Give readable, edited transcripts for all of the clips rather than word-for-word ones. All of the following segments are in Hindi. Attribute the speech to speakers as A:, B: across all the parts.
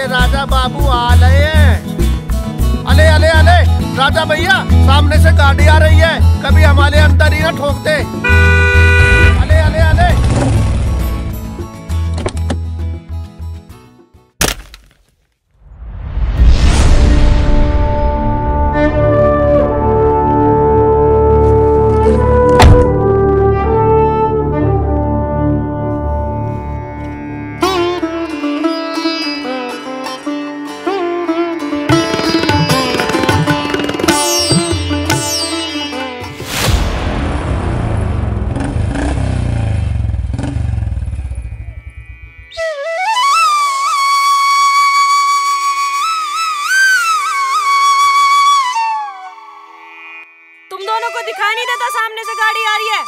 A: मेरे राजा बाबू आ रहे हैं। अले अले अले राजा भैया, सामने से गाड़ी आ रही है, कभी हमारे अंदर ही ना ठोक दे। अले अले अले।
B: दिखाई नहीं देता सामने से गाड़ी आ रही है।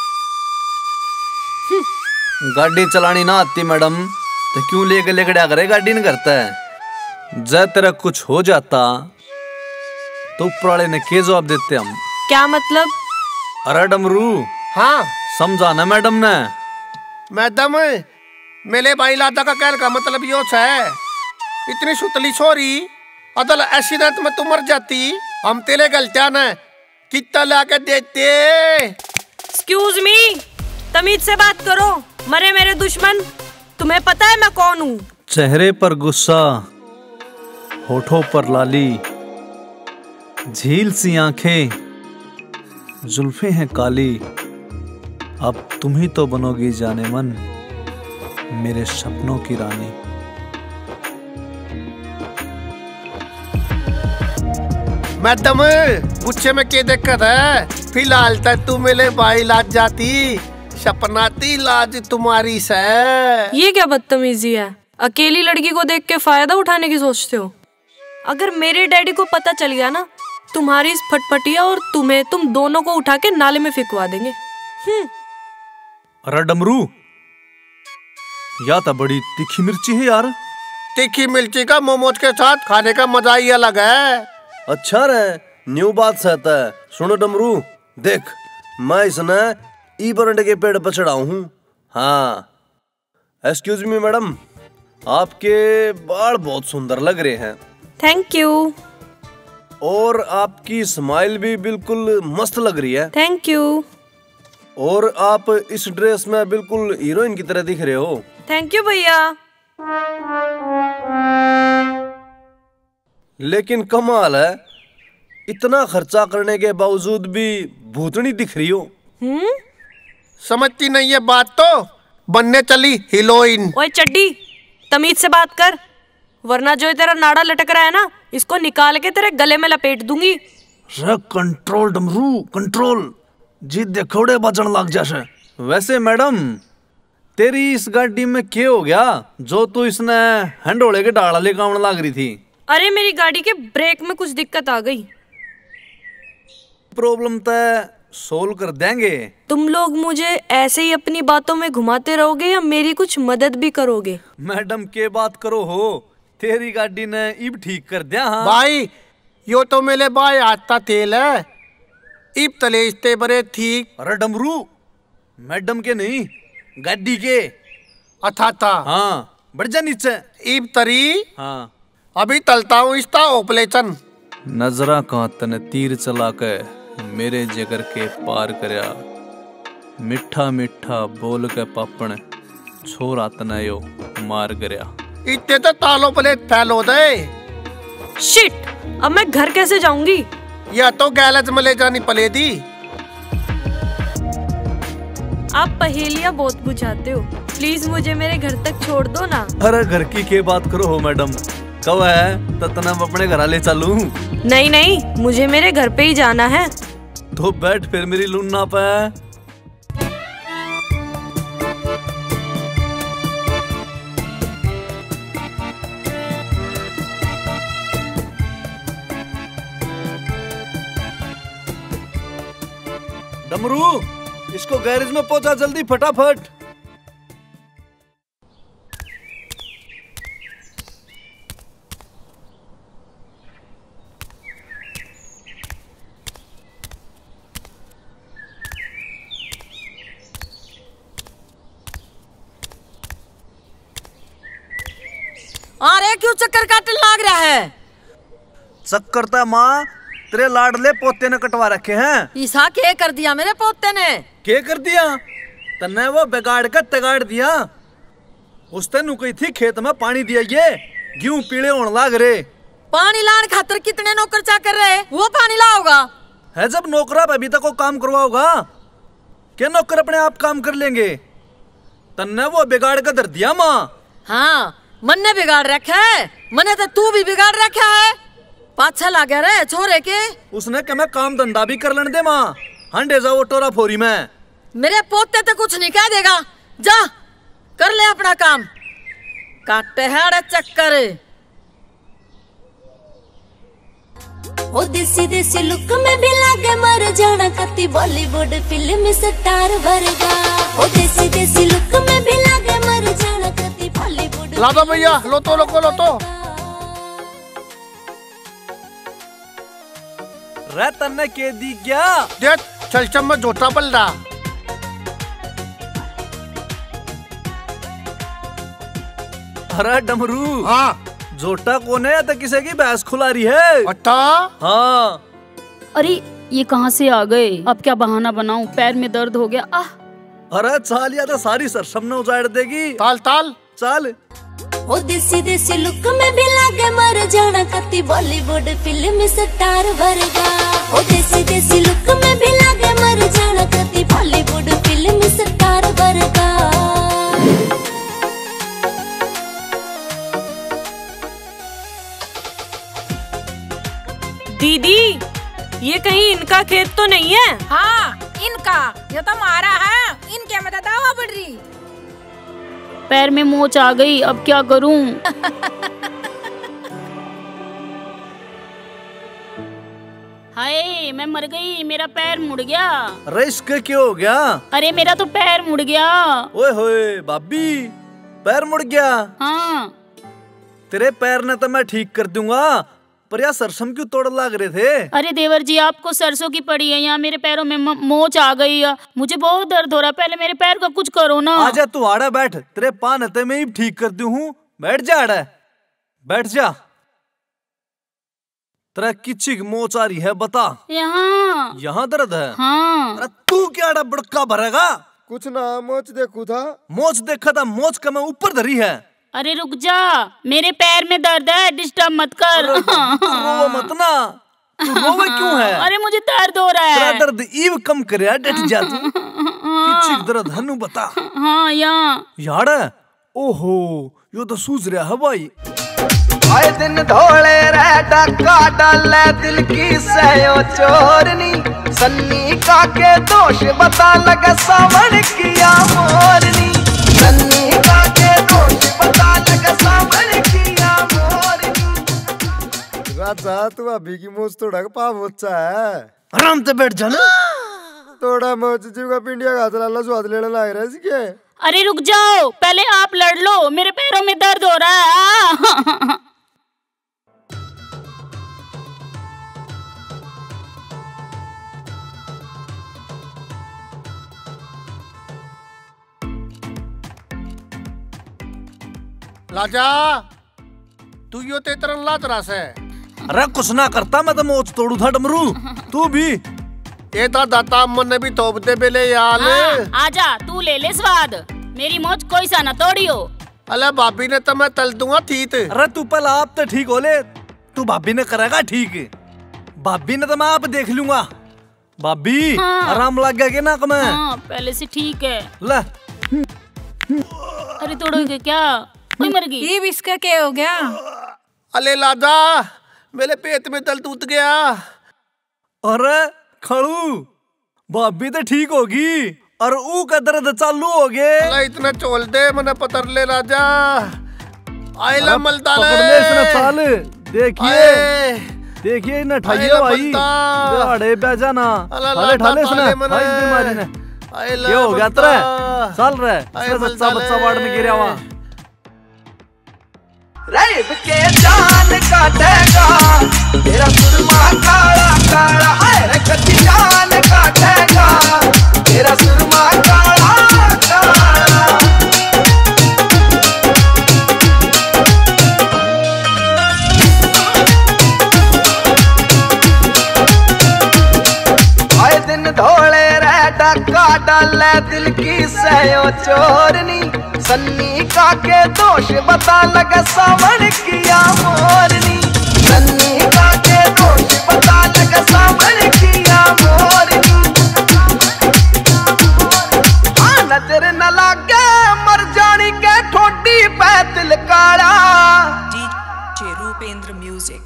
C: गाड़ी चलानी ना आती मैडम तो क्यों लेके लेके करे गाड़ी नहीं करता है। जब तेरा कुछ हो जाता तो ऊपर वाले ने क्या जवाब देते हम?
B: क्या मतलब?
C: अरे डमरू,
A: हाँ
C: समझाना मैडम ने।
A: मैडम मेरे भाई लादा का कहने का मतलब यो है, इतनी सुतली छोरी अदल एक्सीडेंट में तू मर जाती, हम तेरे गलतियां ने कितना लाके देते।
B: एक्सक्यूज मी, तमीज से बात करो। मरे मेरे दुश्मन, तुम्हें पता है मैं कौन हूँ?
C: चेहरे पर गुस्सा, होठों पर लाली, झील सी आंखें, जुल्फे हैं काली। अब तुम ही तो बनोगी जाने मन, मेरे सपनों की रानी।
A: मैडम गुच्छे में क्या दिक्कत है? फिलहाल तक तू मेरे भाई लाज जाती, सपनाती लाज तुम्हारी से।
B: ये क्या बदतमीजी है? अकेली लड़की को देख के फायदा उठाने की सोचते हो? अगर मेरे डैडी को पता चल गया ना, तुम्हारी इस फटफटिया और तुम्हें, तुम दोनों को उठा के नाले में फेंकवा देंगे।
C: अरे डमरू, या तो बड़ी तीखी मिर्ची है यार।
A: तीखी मिर्ची का मोमोज के साथ खाने का मजा ही अलग है।
D: अच्छा रे, न्यू बात सहता है। सुनो डमरू, देख मैं इसने ई बरंडे के पेड़ पर चढ़ा हूँ। हाँ, एक्सक्यूज मी मैडम, आपके बाल बहुत सुंदर लग रहे हैं।
B: Thank you.
D: और आपकी स्माइल भी बिल्कुल मस्त लग रही है।
B: Thank you.
D: और आप इस ड्रेस में बिल्कुल हीरोइन की तरह दिख रहे हो।
B: थैंक यू भैया।
D: लेकिन कमाल है, इतना खर्चा करने के बावजूद भी भूतनी दिख रही हो।
A: समझती नहीं है बात तो बनने चली हीरोइन।
B: ओए चड्डी, तमीज से बात कर, वरना जो तेरा नाड़ा लटक रहा है ना, इसको निकाल के तेरे गले में लपेट दूंगी।
C: कंट्रोल डमरू, कंट्रोल, जी देखोड़े बचन लग जासे। वैसे मैडम, तेरी इस गाड़ी में क्या हो गया जो तू इसने हंडोले के डाला ले काम लग रही थी?
B: अरे मेरी गाड़ी के ब्रेक में कुछ दिक्कत आ गई।
C: प्रॉब्लम तो सोल्व कर देंगे।
B: तुम लोग मुझे ऐसे ही अपनी बातों में घुमाते रहोगे या मेरी कुछ मदद भी करोगे?
C: मैडम के बात करो हो, तेरी गाड़ी ने इब ठीक कर दिया। हाँ
A: भाई, यो तो मेरे भाई आता तेल है, इब तले इस्ते बरे ठीक।
C: अरे डमरू, मैडम के नहीं, गाड़ी के।
A: अच्छा था।
C: हाँ, बढ़ जा नीचे।
A: इब तरी।
C: हाँ,
A: अभी तलता हूँ इसका ऑपरेशन।
C: नजरा का तने तीर चला के मेरे जिगर के पार करया, मिठा मिठा बोल के पापण छोरा तने यो मार करया।
A: इतने तो तालो प्लेट फैल हो गए।
B: शिट, अब मैं घर कैसे जाऊंगी?
A: या तो गैलेज में ले जानी पड़ेगी।
B: आप पहेलियां बहुत बुझाते हो, प्लीज मुझे मेरे घर तक छोड़ दो ना।
C: अरे घर की के बात करो हो मैडम, कब है ततना अपने घर ले चलूं?
B: नहीं नहीं, मुझे मेरे घर पे ही जाना है।
C: तो बैठ फिर मेरी लूना पे। डमरू, इसको गैरेज में पहुंचा जल्दी फटाफट।
B: अरे
E: ये क्यों चक्कर काटने लाग रहा है?
C: चक्कर तो माँ तेरे लाडले पोते ने कटवा रखे हैं।
E: ईसा क्या कर दिया मेरे पोते ने?
C: क्या कर दिया? तन्ने वो बिगाड़ कर तगाड़ दिया। उस दिन नुकई थी खेत में पानी दिया, ये गेहूं पीले होने लाग रहे।
E: पानी लाने खातर कितने नौकर चाकर रहे, वो पानी लाओगा?
C: है जब नौकरा अभी तक वो काम करवाओगा, क्या नौकर अपने आप काम कर लेंगे? तन्ने वो बिगाड़ कर धर दिया माँ।
E: हाँ, मन्ने बिगाड़ रखा है, मने तो तू भी बिगाड़ रखा है। पाछा लागे रे छोरे के।
C: उसने क्या मैं काम धंधा भी कर लेने दे माँ, हंडे जाओ टोरा फोरी में।
E: मेरे पोते तो कुछ नहीं कह देगा, जा कर ले अपना काम। काटे है चक्कर।
F: ओ देसी देसी लुक में भी लागे मर जाना कति बॉलीवुड फिल्म स्टार वर्गा। ओ देसी देसी लुक में भी लागे मर जाना कति बॉलीवुड।
A: ला दो भैया, लो तो लो तो।
C: रे तन्ने के दी क्या?
A: देख चल चम्मच झोटा बल रहा।
C: अरे डमरू,
A: हाँ
C: जोटा कौन है? या तो किसी की भैंस खुला रही है।
A: अच्छा
C: हाँ।
G: अरे ये कहाँ से आ गए? अब क्या बहाना बनाऊं, पैर में दर्द हो गया। आह
C: अरे चाल, या तो सारी सरसम ने उजाड़ देगी।
A: ताल ताल
C: चाल।
F: ओ देसी देसी लुक में भी लागे मर जाना कति बॉलीवुड फिल्म स्टार वर्गा। ओ देसी देसी लुक में भी लागे मर जाना कति बॉलीवुड फिल्म स्टार वर्गा।
B: दीदी, ये कहीं इनका खेत तो नहीं है?
H: हाँ इनका, ये तो हमारा है। इनके में दावा बढ़ रही।
G: पैर में मोच आ गई, अब क्या करूं? हाय मैं मर गई, मेरा पैर मुड़ गया।
C: अरे इसका क्या हो गया?
G: अरे मेरा तो पैर मुड़ गया।
C: ओए होए भाभी, पैर मुड़ गया?
G: हाँ।
C: तेरे पैर ने तो मैं ठीक कर दूंगा, पर यार सरसम क्यों तोड़ लाग रहे थे?
G: अरे देवर जी, आपको सरसों की पड़ी है, यहाँ मेरे पैरों में मोच आ गई है। मुझे बहुत दर्द हो रहा है, पहले मेरे पैर का कुछ करो ना।
C: आजा तू आड़ा बैठ, तेरे पान हते में ही ठीक कर दूं हूँ। बैठ जा आड़ा, बैठ जा। तेरा किच्ची की मोच आ रही है, बता। यहाँ दर्द है?
G: हाँ।
C: अरे तू क्या आड़ा बड़का भरेगा?
A: कुछ ना, मोच देखू था।
C: मोच देखा था, मोच का मैं ऊपर धरी है।
G: अरे रुक जा, मेरे पैर में दर्द है, डिस्टर्ब मत कर।
C: रोवा मत ना, तू रोवे क्यों है?
G: अरे मुझे दर्द हो रहा है।
C: तेरा दर्द ईव कम करे, डट जा तू। किच्ची दर्द हनु बता।
G: हाँ यहाँ।
C: यार ओहो, यो तो सूझ रहा है भाई।
I: आए दिन धोले रे डका डाले दिल की सहयो चोरनी। सन्नी का के दोष बता लगे सावन किया मोरनी। सन्नी का के दोष बता लगे सावन किया मोरनी।
A: राजा तू अभी की मोच तोड़ा का पाप बच्चा है।
C: आराम से बैठ जाना।
A: तोड़ा मोच जीव का पिंडिया घास लाला स्वाद लेने लग रहा है इसके।
G: अरे रुक जाओ, पहले आप लड़ लो, मेरे पैरों में दर्द हो रहा है।
A: लाजा तू यो ते तरन लात रस है।
C: अरे कुछ ना करता, मैं तो मोच तोड़ू था डमरू। तू भी
A: ये दाता मन ने भी तोप दे बेले यार।
G: हाँ, आजा तू ले ले स्वाद, मेरी मोच कोई सा न तोड़ियो।
A: अले भाभी ने तो मैं तल दूंगा थीत।
C: अरे तू पहले आप तो ठीक हो ले, तू भाभी ने करेगा ठीक। भाभी ने तो मैं आप देख लूंगा। भाभी
G: हाँ।
C: आराम लग गया ना कम?
G: हाँ, पहले से ठीक है।
C: ले।
G: अरे तोड़ोगे क्या? कोई मर गई।
H: ये इसका क्या हो गया?
A: अले लादा मेरे पेट में दर्द उठ गया।
C: अरे खड़ू, भाभी तो ठीक होगी और ऊ का दर्द चालू हो गए।
A: अले इतना चोल दे मने पतर ले राजा। आइला मलता ले।
C: पकड़ ले इसने चाल। देखिए देखिए इन्हें ठाइए भाई। अड़े बेजा ना, ठाले ठाले इसने, हाय इस बीमारी ने। क्या हो गया तेरे? चल रहे इसने बच्चा बच्चा वार्ड में गिरा हुआ।
I: रैब के जान काटेगा तेरा सुरमा काला काला। अरे कच्ची जान काटेगा तेरा सुरमा काला काला। डाले दिल की सयो चोरनी, सन्नी का के दोष बता लगे सावन किया मोरनी, सन्नी का के दोष बता लगे सावन किया मोरनी। हाँ नजर न लागे मर जानी के ठोडी पे तिल काला।
J: DJ Rupendra music.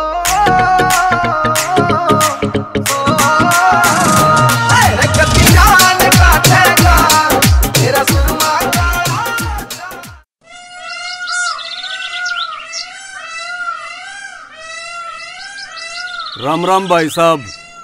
K: राम राम भाई साहब।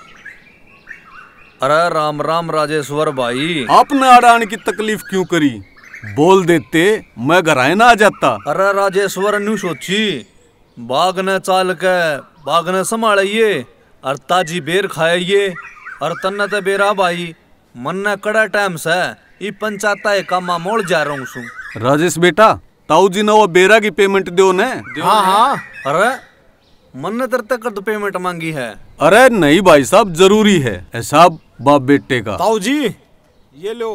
C: अरे राम राम राजेश्वर भाई।
K: आपने अड़ाने की तकलीफ क्यों करी? बोल देते मैं घर आए ना आ जाता।
C: अरे राजेश्वर न्यू सोची बाग ने चाल के बाग ने संभालिए और ताजी बेर खाइए और तन्ने ते बेरा भाई मन ने कड़ा टाइम से ये पंचायत का मोड़ जा रहा हूँ सु।
K: राजेश बेटा ताऊ जी ने वो बेरा की पेमेंट दो ने।
C: हाँ हाँ। अरे मन ने तेरे तक तो पेमेंट मांगी है।
K: अरे नहीं भाई साहब जरूरी है हिसाब बाप बेटे का।
L: ताऊ जी ये लो,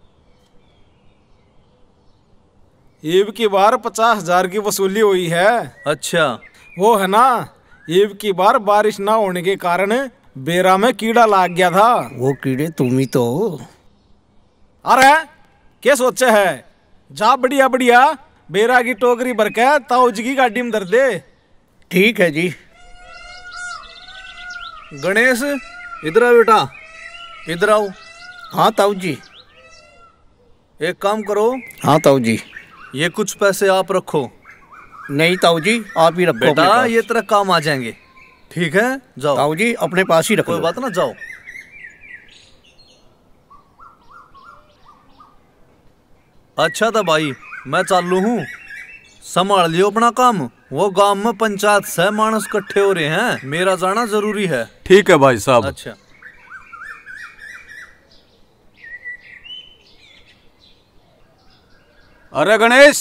L: ईब की बार 50,000 की वसूली हुई है।
C: अच्छा
L: वो है ना, ईब की बार बारिश ना होने के कारण बेरा में कीड़ा लाग गया था।
A: वो कीड़े तुम ही तो।
L: अरे क्या सोचे है, जा बढ़िया बढ़िया बेरा की टोकरी भर के ताऊ जी की गाड़ी में धर दे।
A: ठीक है जी।
C: गणेश इधर आओ बेटा, इधर आओ।
A: हाँ ताऊ जी।
C: एक काम करो।
A: हाँ ताऊ जी।
C: ये कुछ पैसे आप रखो।
A: नहीं ताऊ जी आप ही रखो
C: बेटा, ये तेरा काम आ जाएंगे। ठीक है जाओ।
A: ताऊ जी अपने पास ही रखो।
C: कोई बात ना, जाओ। अच्छा था भाई मैं चालू हूँ, संभाल लियो अपना काम। वो गांव में पंचायत से मानस इकट्ठे हो रहे हैं, मेरा जाना जरूरी है।
K: ठीक है भाई साहब।
C: अच्छा
K: अरे गणेश।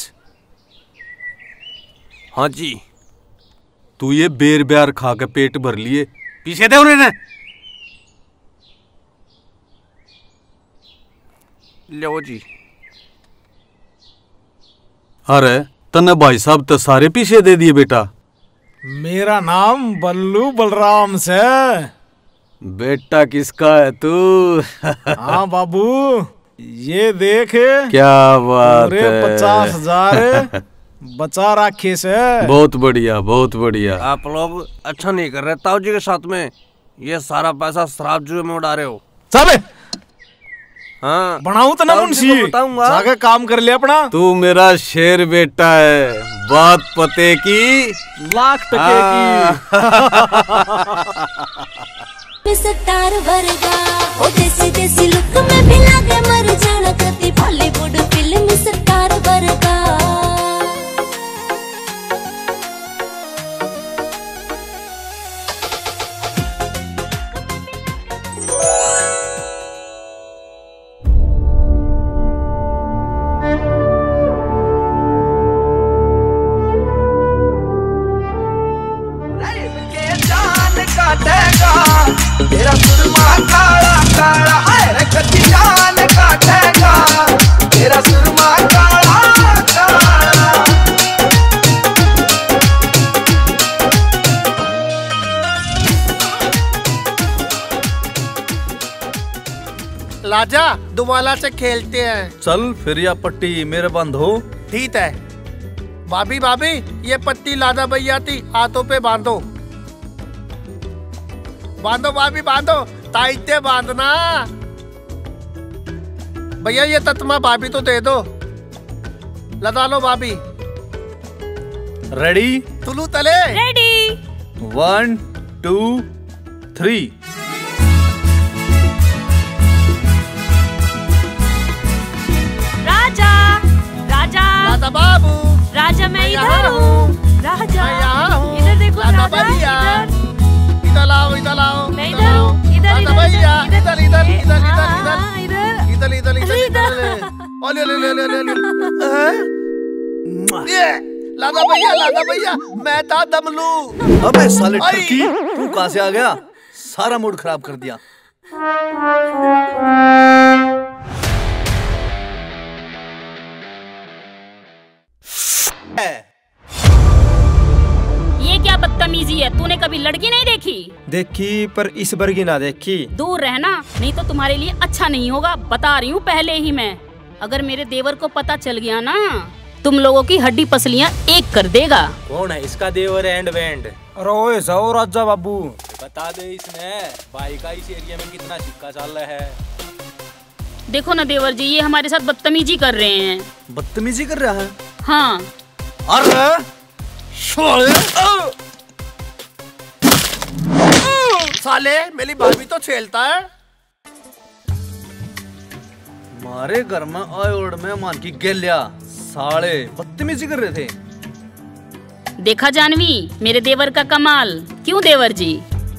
D: हाँ जी।
K: तू ये बेर ब्यार खा के पेट भर लिए, पीछे दे उन्हें।
D: लो जी।
K: अरे तन्ने भाई साहब तो सारे पीछे दे दिए बेटा।
L: मेरा नाम बल्लू बलराम से।
K: बेटा किसका है तू?
L: हाँ बाबू ये देख।
K: क्या बात है।
L: 50,000 बचा राखे से।
K: बहुत बढ़िया बहुत बढ़िया।
D: आप लोग अच्छा नहीं कर रहे ताऊ जी के साथ में, ये सारा पैसा शराब जुए में उड़ा रहे हो।
L: सब
D: हाँ
L: बनाऊं तो ना मुंशी, जाके काम कर ले अपना।
K: तू मेरा शेर बेटा है, बात पते की
L: लाख टके
F: की। स्टार वर्गा ओ देसी देसी लुक में भी लागे मर जाना कति बॉलीवुड फिल्म स्टार वर्गा।
I: तेरा सुरमा काला काला है कच्ची जान काटेगा, तेरा सुरमा काला काला।
A: लाजा दुमाला से खेलते हैं।
C: चल फिर या पट्टी मेरे बंद हो।
A: ठीक है। भाभी भाभी ये पट्टी लादा भैया थी, हाथों पे बांधो। बांधो भाभी बांधो, ताइते बांधना। भैया ये तत्मा भाभी तो दे दो। लगा लो भाभी।
C: रेडी?
A: तुलू तले।
B: रेडी।
C: 1 2 3।
B: राजा राजा
A: राजा बाबू।
B: राजा मैं इधर हूँ। राजा इधर देखो।
A: राजा भैया इधर लाओ, इधर लाओ।
B: मैं इधर हूँ। इधर
A: राजा भैया इधर इधर इधर इधर
B: इधर
A: इधर इधर इधर। ओले ले ले ले ले। ये लादा भैया मैं था दमलू।
C: अबे साले टर्की तू कहाँ से आ गया? सारा मूड खराब कर दिया।
G: ये क्या बदतमीजी है? तूने कभी लड़की नहीं देखी?
M: देखी, पर इस बार की ना देखी।
G: दूर रहना, नहीं तो तुम्हारे लिए अच्छा नहीं होगा, बता रही हूँ पहले ही मैं। अगर मेरे देवर को पता चल गया ना, तुम लोगों की हड्डी पसलियाँ एक कर देगा।
M: कौन है इसका देवर एंड बैंड?
L: अरे जाओ राजा बाबू,
M: बता दे इसने भाई का इस एरिया में कितना सिक्का चल रहा है।
G: देखो ना देवर जी, ये हमारे साथ बदतमीजी कर रहे हैं।
C: बदतमीजी कर रहा है?
G: हाँ।
C: अरे
A: साले मेरी भाभी तो छेलता है।
C: मारे घर में आए और मैं मान की गेलिया साले बदतमीजी कर रहे थे।
G: देखा जानवी मेरे देवर का कमाल। क्यों देवर जी?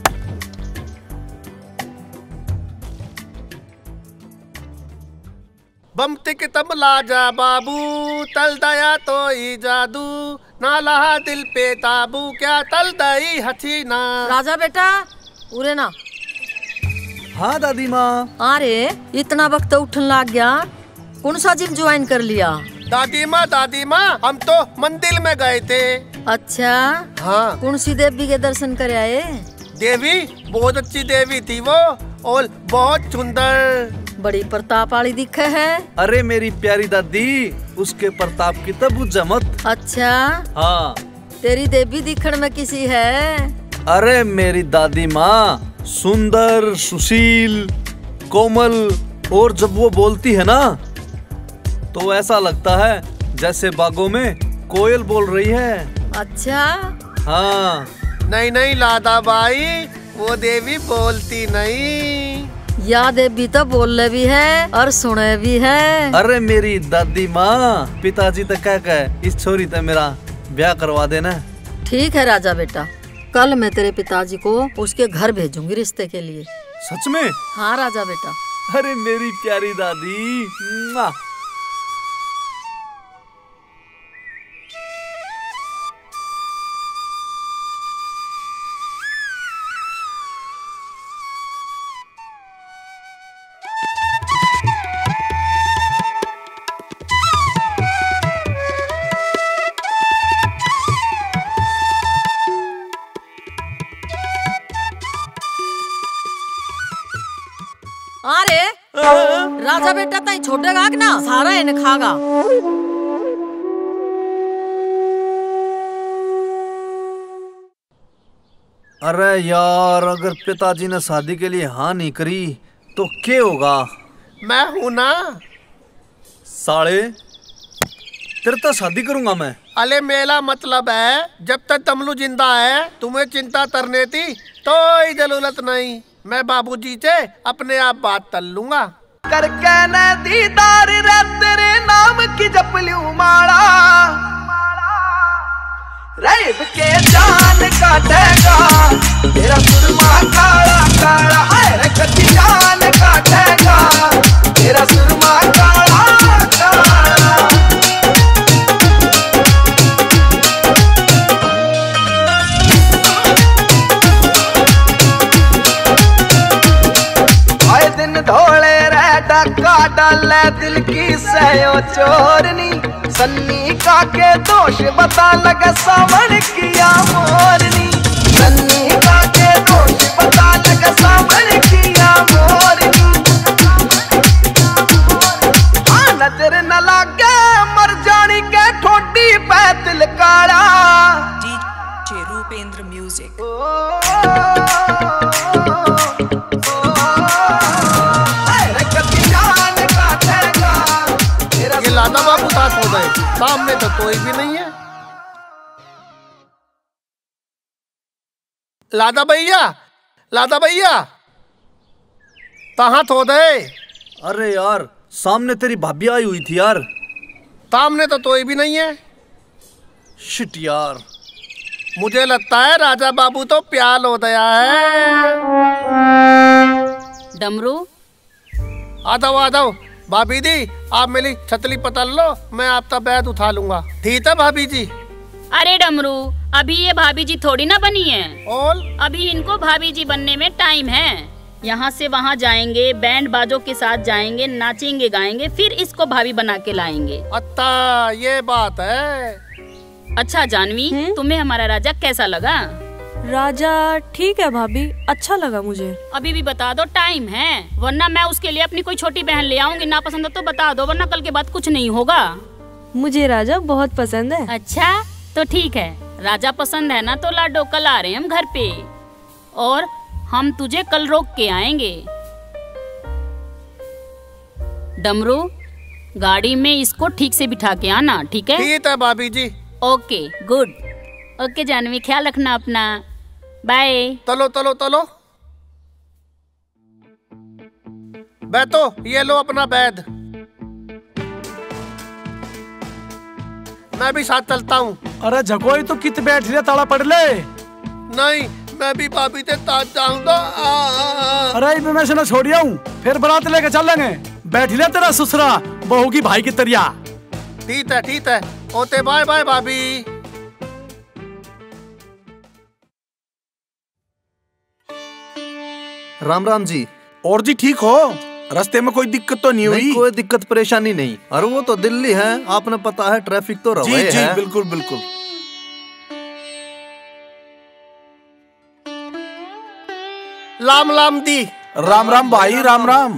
A: बम टिक तम लाजा बाबू, तल दया तो ही जादू, ना लहा दिल पे ताबू, क्या तल दई हसीना।
E: राजा बेटा उरे ना।
C: हाँ दादी माँ।
E: अरे इतना वक्त उठन लग गया, कौन सा जिम ज्वाइन कर लिया?
A: दादी माँ हम तो मंदिर में गए थे।
E: अच्छा
A: हाँ।
E: कौन सी देवी के दर्शन कर आए?
A: देवी बहुत अच्छी देवी थी वो, और बहुत सुंदर,
E: बड़ी प्रताप वाली दिखे है।
C: अरे मेरी प्यारी दादी, उसके प्रताप की तब बुझा मत।
E: अच्छा
C: हाँ।
E: तेरी देवी दिखण में किसी है?
C: अरे मेरी दादी माँ सुंदर, सुशील, कोमल, और जब वो बोलती है ना तो ऐसा लगता है जैसे बागों में कोयल बोल रही है।
E: अच्छा
C: हाँ।
A: नहीं लादा भाई, वो देवी बोलती नहीं।
E: या देवी तो बोले भी है और सुने भी है।
C: अरे मेरी दादी माँ, पिताजी तो कह इस छोरी तो मेरा ब्याह करवा देना।
E: ठीक है राजा बेटा, कल मैं तेरे पिताजी को उसके घर भेजूंगी रिश्ते के लिए।
C: सच में?
E: हाँ राजा बेटा।
C: अरे मेरी प्यारी दादी।
E: अरे राजा बेटा तई छोड़ेगा कि ना, सारा इन्हें खागा।
C: अरे यार, अगर पिताजी ने शादी के लिए हाँ नहीं करी तो क्या होगा?
A: मैं हूँ ना
C: साले, तेरे तो शादी करूंगा मैं।
A: अले मेरा मतलब है, जब तक तमलू जिंदा है तुम्हें चिंता करने थी तो जरूरत नहीं। मैं बाबूजी से अपने आप बात कर लूंगा।
I: करके न दीदार रे तेरे नाम की जप लूं माला, रैब के जान काटेगा तेरा सुरमा काला काला, अरे कच्ची जान काटेगा तेरा सुरमा काला काला। आए दिन धोले रे डका डाले दिल की सयो चोरनी, सन्नी का के दोष बता लगे सावन किया मोरनी, सन्नी का के दोष बता लगे सावन किया मोरनी। हाँ नजर न लागे मर जानी के ठोडी पे दिल काला।
J: DJ Rupendra music.
A: ये लादा बाबू साथ हो गए, सामने तो कोई भी नहीं है। लादा भैया कहाँ थो गए?
C: अरे यार, सामने तेरी भाभी आई हुई थी यार।
A: सामने तो कोई भी नहीं है।
C: शिट यार,
A: मुझे लगता है राजा बाबू तो प्याल हो गया है।
G: डमरू
A: आ जाओ भाभी जी, आप मेरी छतली पकड़ लो, मैं आपका बैग उठा लूंगा। ठीक है भाभी जी?
G: अरे डमरू, अभी ये भाभी जी थोड़ी ना बनी है,
A: और
G: अभी इनको भाभी जी बनने में टाइम है। यहाँ से वहाँ जाएंगे, बैंड बाजों के साथ जाएंगे, नाचेंगे गाएंगे, फिर इसको भाभी बना के लाएंगे।
A: अच्छा ये बात है।
G: अच्छा जानवी, तुम्हें हमारा राजा कैसा लगा?
B: राजा ठीक है भाभी, अच्छा लगा मुझे।
G: अभी भी बता दो, टाइम है, वरना मैं उसके लिए अपनी कोई छोटी बहन ले आऊंगी। ना पसंद है तो बता दो, वरना कल के बाद कुछ नहीं होगा।
B: मुझे राजा बहुत पसंद है।
G: अच्छा तो ठीक है, राजा पसंद है ना तो लाडो, कल आ रहे हैं हम घर पे और हम तुझे कल रोक के आएंगे। डमरू, गाड़ी में इसको ठीक से बिठा के आना, ठीक है?
A: ठीक है भाभी जी।
G: Okay good. ओके जानवी, ख्याल रखना अपना। बाय।
A: चलो चलो चलो। बैठो, ये लो अपना बैग। मैं भी साथ चलता हूँ।
L: अरे झकोई तो कित बैठ रहे, ताला पड़ ले।
A: नहीं, मैं भी भाभी के साथ जाऊंगा।
L: अरे मैं से ना छोड़िया हूँ, फिर बारात लेके चलेंगे। बैठ ले तेरा ससुरा बहू की भाई की तरिया।
A: ठीक है ठीक है, ओते बाय बाय भाभी।
C: राम राम जी।
L: और जी ठीक हो? रास्ते में कोई दिक्कत तो नहीं हुई?
C: कोई दिक्कत परेशानी नहीं। अरे वो तो दिल्ली है, आपने पता है, ट्रैफिक तो रवा है।
L: जी बिल्कुल बिल्कुल।
A: राम राम दी।
L: राम राम भाई, राम राम।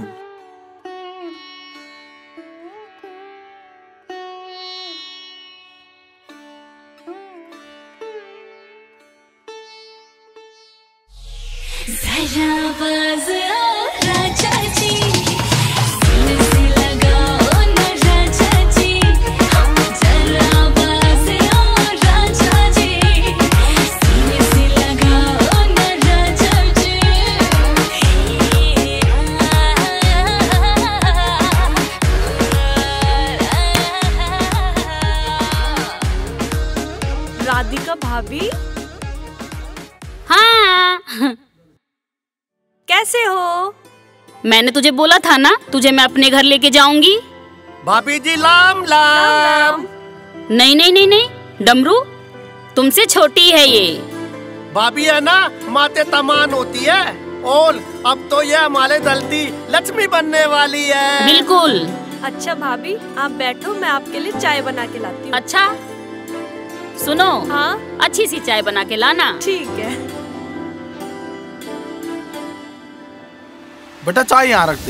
B: राधिका भाभी,
G: हाँ
B: कैसे हो?
G: मैंने तुझे बोला था ना, तुझे मैं अपने घर लेके जाऊंगी।
A: भाभी जी लाम लाम।
G: नहीं नहीं नहीं नहीं, डमरू तुमसे छोटी है ये।
A: भाभी है ना, माते तमान होती है। और अब तो ये हमारे दलती लक्ष्मी बनने वाली है।
G: बिल्कुल।
B: अच्छा भाभी, आप बैठो, मैं आपके लिए चाय बना के लाती हूँ।
G: अच्छा सुनो,
B: हाँ
G: अच्छी सी चाय बना के लाना।
B: ठीक है।
L: बेटा चाय यहाँ रख दे।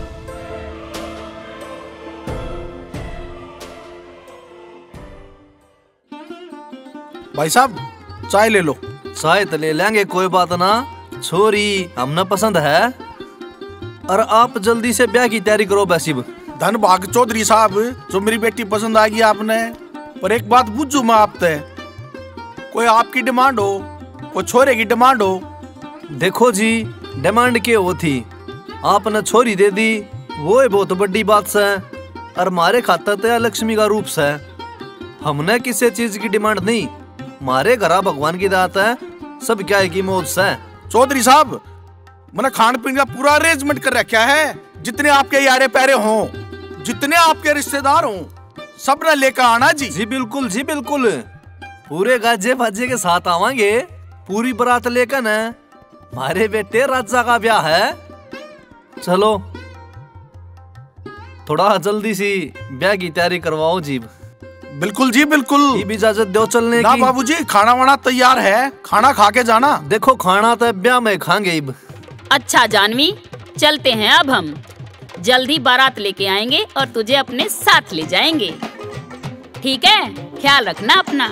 L: भाई साहब चाय ले लो।
C: चाय तो ले लेंगे, कोई बात ना। छोरी हमने पसंद है। और आप जल्दी से ब्याह की तैयारी करो। बैसिब
L: धन भाग चौधरी साहब, जो मेरी बेटी पसंद आ गई आपने। पर एक बात पूछूं मैं आपसे, कोई आपकी डिमांड हो, कोई छोरे की डिमांड हो?
C: देखो जी, डिमांड के वो थी, आपने छोरी दे दी, वो ही बहुत बड़ी बात से। और हमारे खातर तो लक्ष्मी का रूप से। हमने किसी चीज की डिमांड नहीं, हमारे घर भगवान की दात है, सब क्या है की मौज से।
L: चौधरी साहब, मैंने खान पीन का पूरा अरेंजमेंट कर रखा है। जितने आपके यारे पैरे हों, जितने आपके रिश्तेदार हों, सब ने लेकर आना जी।
C: जी बिल्कुल जी बिल्कुल, पूरे गाजे बाजे के साथ आवांगे, पूरी बारात लेकर न। हमारे बेटे राजा का ब्याह है। चलो थोड़ा जल्दी सी ब्याह की तैयारी करवाओ जी।
L: बिल्कुल जी बिल्कुल।
C: भी इजाजत दो चलने
L: ना
C: की।
L: बाबूजी, खाना वाना तैयार है, खाना खा के जाना।
C: देखो खाना तो ब्याह में खाएंगे।
G: अच्छा जानवी, चलते हैं अब हम। जल्दी बारात लेके आएंगे और तुझे अपने साथ ले जाएंगे, ठीक है? ख्याल रखना अपना।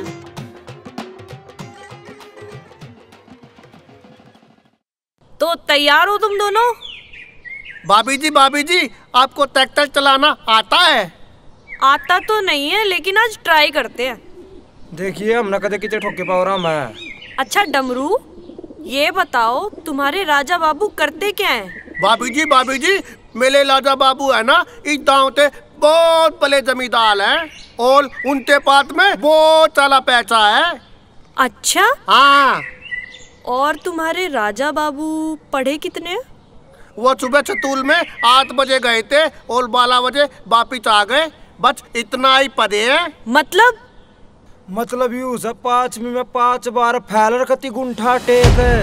B: तो तैयार हो तुम दोनों?
A: भाभी जी, आपको ट्रैक्टर चलाना आता है?
B: आता तो नहीं है, लेकिन आज ट्राई करते हैं।
M: देखिए हम न कदे कितने ठोके पाओ रहा मैं।
B: अच्छा डमरू, ये बताओ तुम्हारे राजा बाबू करते क्या हैं?
A: भाभी जी, मेरे राजा बाबू है ना, इस गाँव के बहुत बड़े जमींदार हैं और उनके पास में बहुत सारा पैसा है।
B: अच्छा
A: हाँ।
B: और तुम्हारे राजा बाबू पढ़े कितने?
A: वो सुबह चतुल में 8 बजे गए थे और 12 बजे वापिस आ गए, बस इतना ही पढ़े हैं।
M: मतलब यूं सब 5वीं में 5 बार फैल रखती गुंठा टेक है।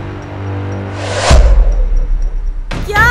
B: क्या?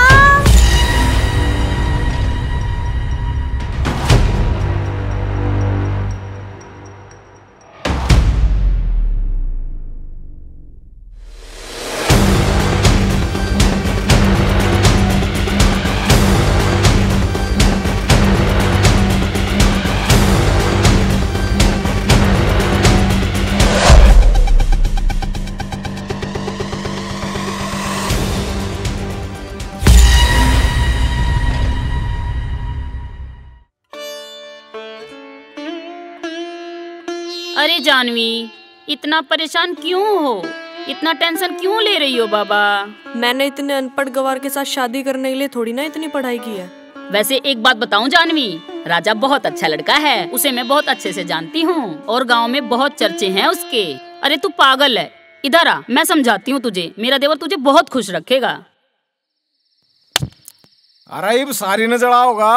G: अरे जानवी, इतना परेशान क्यों हो? इतना टेंशन क्यों ले रही हो बाबा?
B: मैंने इतने अनपढ़ गवार के साथ शादी करने के लिए थोड़ी ना इतनी पढ़ाई की है।
G: वैसे एक बात बताऊं जानवी, राजा बहुत अच्छा लड़का है, उसे मैं बहुत अच्छे से जानती हूँ और गांव में बहुत चर्चे हैं उसके। अरे तू पागल है, इधर आ, मैं समझाती हूँ तुझे। मेरा देवर तुझे बहुत खुश रखेगा।
M: अरे ये सारी न जड़ा होगा।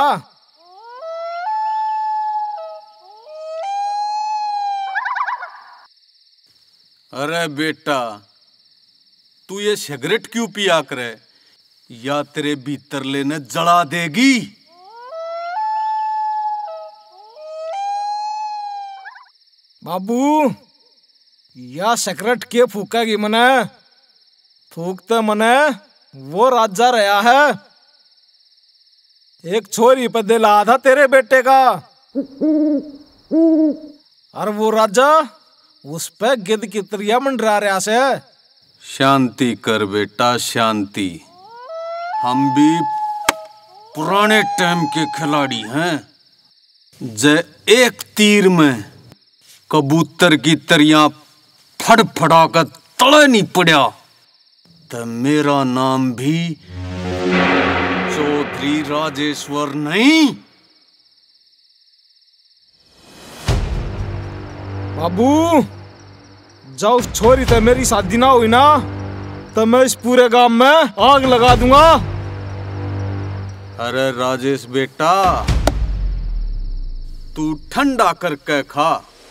K: अरे बेटा, तू ये सिगरेट क्यों पिया करे? या तेरे भीतर लेने जला देगी।
M: बाबू, या सिगरेट के फूकेगी मने? फूकते मने वो राजा रहा है। एक छोरी पे दिला था तेरे बेटे का, और वो राजा उस पे गिद्ध की तरिया मंडरा रहा से।
K: शांति कर बेटा, शांति। हम भी पुराने टाइम के खिलाड़ी हैं। जय एक तीर में कबूतर की तरिया फड़फड़ा कर तले नहीं पड़ा, तो मेरा नाम भी चौधरी राजेश्वर नहीं।
M: बाबू, जब छोरी ते मेरी शादी ना हुई ना, तो मैं इस पूरे गांव में आग लगा दूंगा।
K: अरे राजेश बेटा, तू ठंडा करके खा।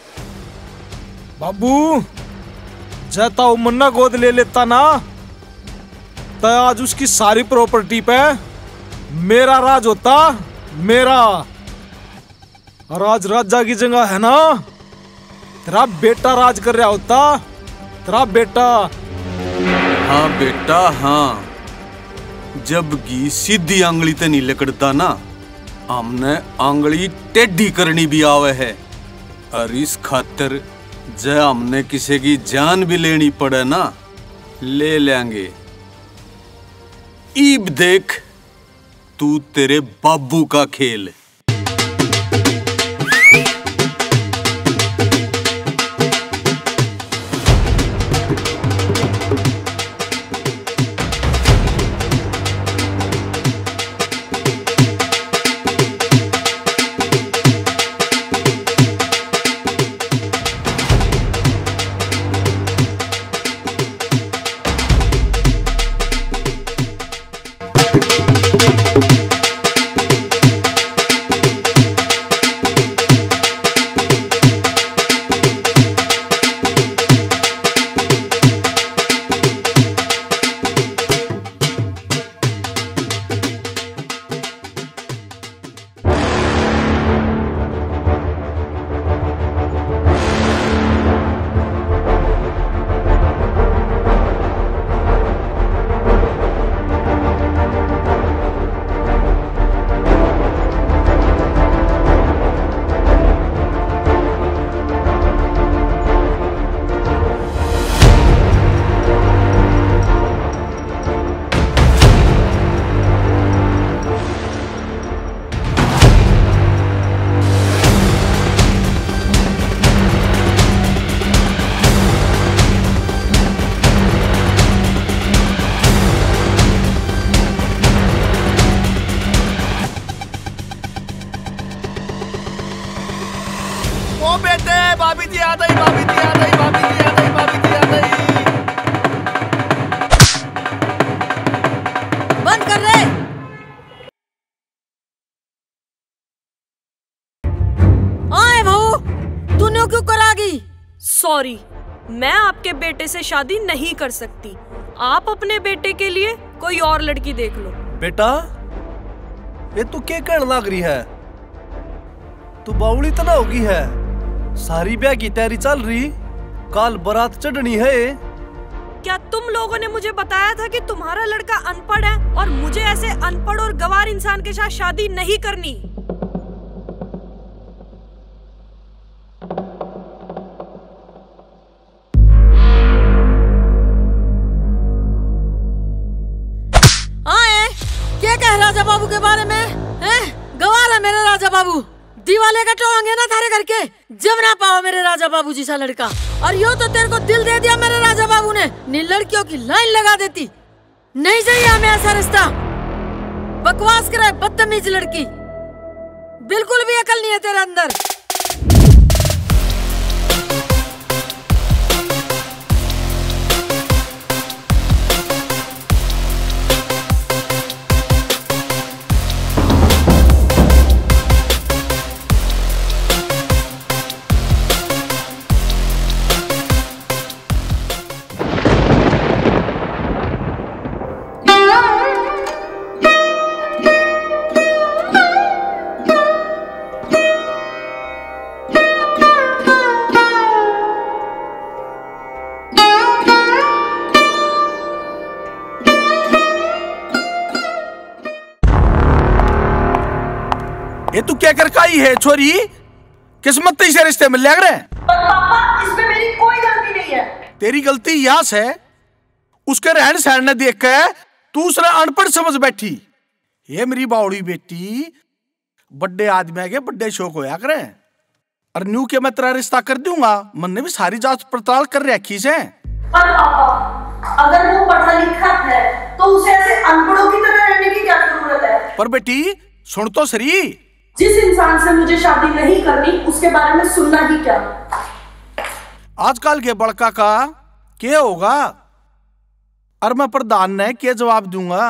M: बाबू, जैता मन्ना गोद ले लेता ना, तो आज उसकी सारी प्रॉपर्टी पे मेरा राज होता, मेरा। और आज राजा की जगह है ना, तेरा बेटा राज कर रहा होता, तेरा बेटा।
K: हाँ बेटा हाँ, जब घी सीधी आंगली ते नहीं लकड़ता ना, हमने आंगली टेढ़ी करनी भी आवे है। और इस खातिर जब हमने किसी की जान भी लेनी पड़े ना, ले लेंगे। ईब देख तू तेरे बाबू का खेल।
A: ओ बेटे, भाभी जी आ गई, भाभी जी आ गई, भाभी जी आ गई, भाभी जी आ गई।
E: बंद कर रहे। आए भाऊ, तूने क्यों करागी?
B: सॉरी, मैं आपके बेटे से शादी नहीं कर सकती। आप अपने बेटे के लिए कोई और लड़की देख लो।
D: बेटा, ये तू क्या कहने लग रही है? तू बावड़ी तो ना होगी है? सारी ब्याह की तैयारी चल रही, काल बारात चढ़नी है।
B: क्या तुम लोगों ने मुझे बताया था कि तुम्हारा लड़का अनपढ़ है और मुझे ऐसे अनपढ़ और गवार इंसान के साथ शादी नहीं करनी?
E: आए, क्या कह राजा बाबू के बारे में? हैं? गवार है मेरे राजा बाबू। दीवाले का टोंगे ना थारे करके जब ना पाओ मेरे राजा बाबू जी सा लड़का। और यो तो तेरे को दिल दे दिया मेरे राजा बाबू ने, नी लड़कियों की लाइन लगा देती। नहीं चाहिए हमें ऐसा रिश्ता। बकवास करे बदतमीज लड़की, बिल्कुल भी अकल नहीं है तेरे अंदर।
L: ये तू क्या कर काई है छोरी? किस्मत से रिश्ते मिल लग रहे।
N: पापा इसमें मेरी कोई गलती नहीं है।
L: तेरी गलती यहाँ से उसके रहन सहन ने देख के तू उसने अनपढ़ समझ बैठी। ये मेरी बावड़ी बेटी बड़े आदमी के बड़े शौक होया करे। और न्यू के मैं तेरा रिश्ता कर दूंगा, मन ने भी सारी जांच पड़ताल कर रखी से।
N: पर पापा अगर वो पढ़ा लिखा है तो उसे ऐसे अनपढ़ों की तरह रहने की क्या जरूरत है?
L: पर बेटी सुन तो सही,
N: जिस इंसान से मुझे शादी नहीं करनी उसके बारे में सुनना ही क्या।
L: आजकल के बड़का का क्या होगा और मैं प्रधान ने क्या जवाब दूंगा।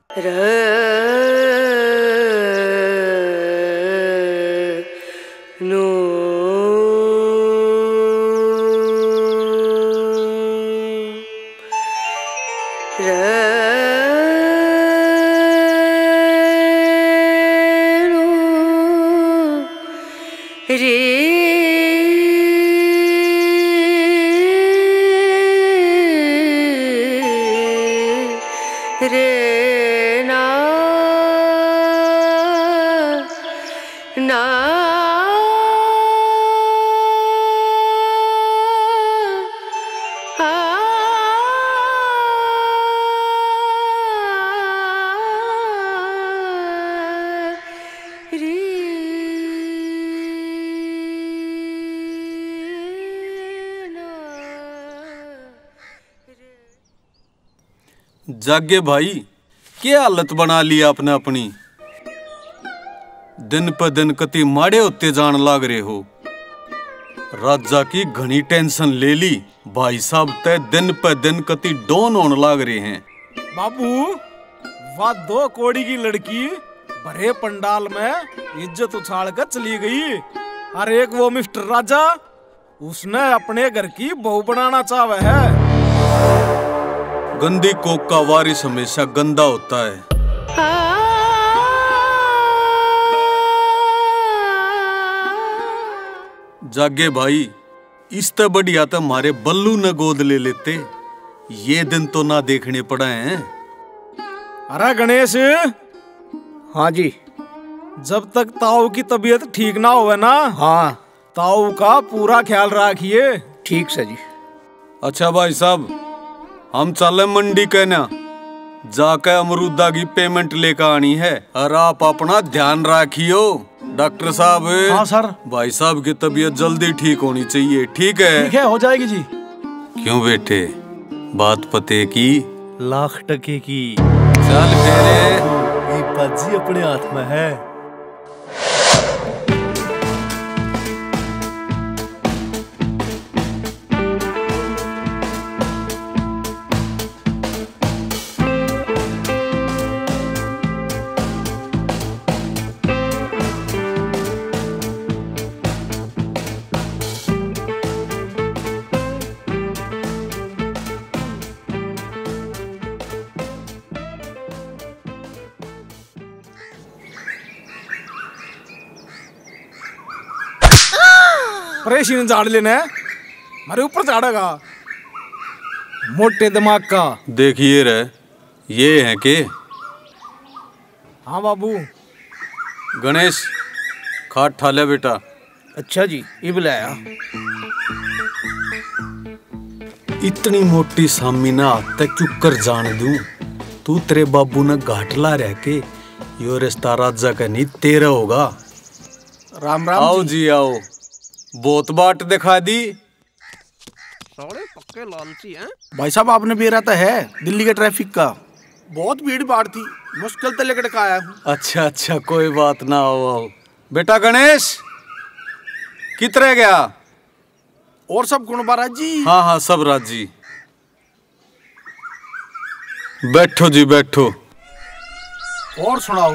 K: जागे भाई, क्या हालत बना ली आपने अपनी। दिन पर दिन कति माड़े होते जान लाग रहे हो। राजा की घनी टेंशन ले ली, भाई साहब तय दिन पर दिन कति डोन होने लाग रहे हैं।
M: बाबू वह 2 कोड़ी की लड़की भरे पंडाल में इज्जत उछाल कर चली गई। और एक वो मिस्टर राजा, उसने अपने घर की बहू बनाना चाहे है।
K: गंदी कोक का वारिस हमेशा गंदा होता है। जागे भाई, इससे बढ़िया तो हमारे बल्लू ने गोद ले लेते। ये दिन तो ना देखने पड़े हैं।
M: अरे गणेश।
A: हाँ जी।
M: जब तक ताऊ की तबीयत ठीक ना होवे ना,
A: हाँ,
M: ताऊ का पूरा ख्याल रखिए।
A: ठीक से जी।
K: अच्छा भाई साहब, हम चले मंडी कहना, जाकर अमरूदा की पेमेंट लेकर आनी है। और आप अपना ध्यान रखियो। डॉक्टर साहब।
M: हाँ सर।
K: भाई साहब की तबीयत जल्दी ठीक होनी चाहिए। ठीक है?
M: ठीक है, हो जाएगी जी।
K: क्यों बेटे, बात पते की?
C: 1,00,000 की।
K: चल फेरे,
C: बाजी अपने हाथ में है।
M: परेशान झाड़ लेना है, मेरे ऊपर झाड़ेगा। मोटे दिमाग का।
K: देखिए रे, ये है के?
M: हाँ बाबू।
K: गणेश, खाट ठाले बेटा।
A: अच्छा जी, ये बुलाया।
K: इतनी मोटी सामी ना तक क्यों कर जान दूं? तू तेरे बाबू ने घाटला रह के यो रिश्ता राजा का नहीं तेरा होगा।
L: राम राम
K: आओ जी आओ, बहुत बाट दिखा दी।
A: साले पक्के लालची हैं।
L: भाई साहब आपने बेरा तो है दिल्ली के ट्रैफिक का, बहुत भीड़ भाड़ थी, मुश्किल से लेकर के आया हूँ।
K: अच्छा अच्छा कोई बात ना, आओ बेटा गणेश कितने गया?
L: और सब गुण महाराज जी?
K: हाँ हाँ सब राजी। बैठो जी बैठो।
L: और सुनाओ?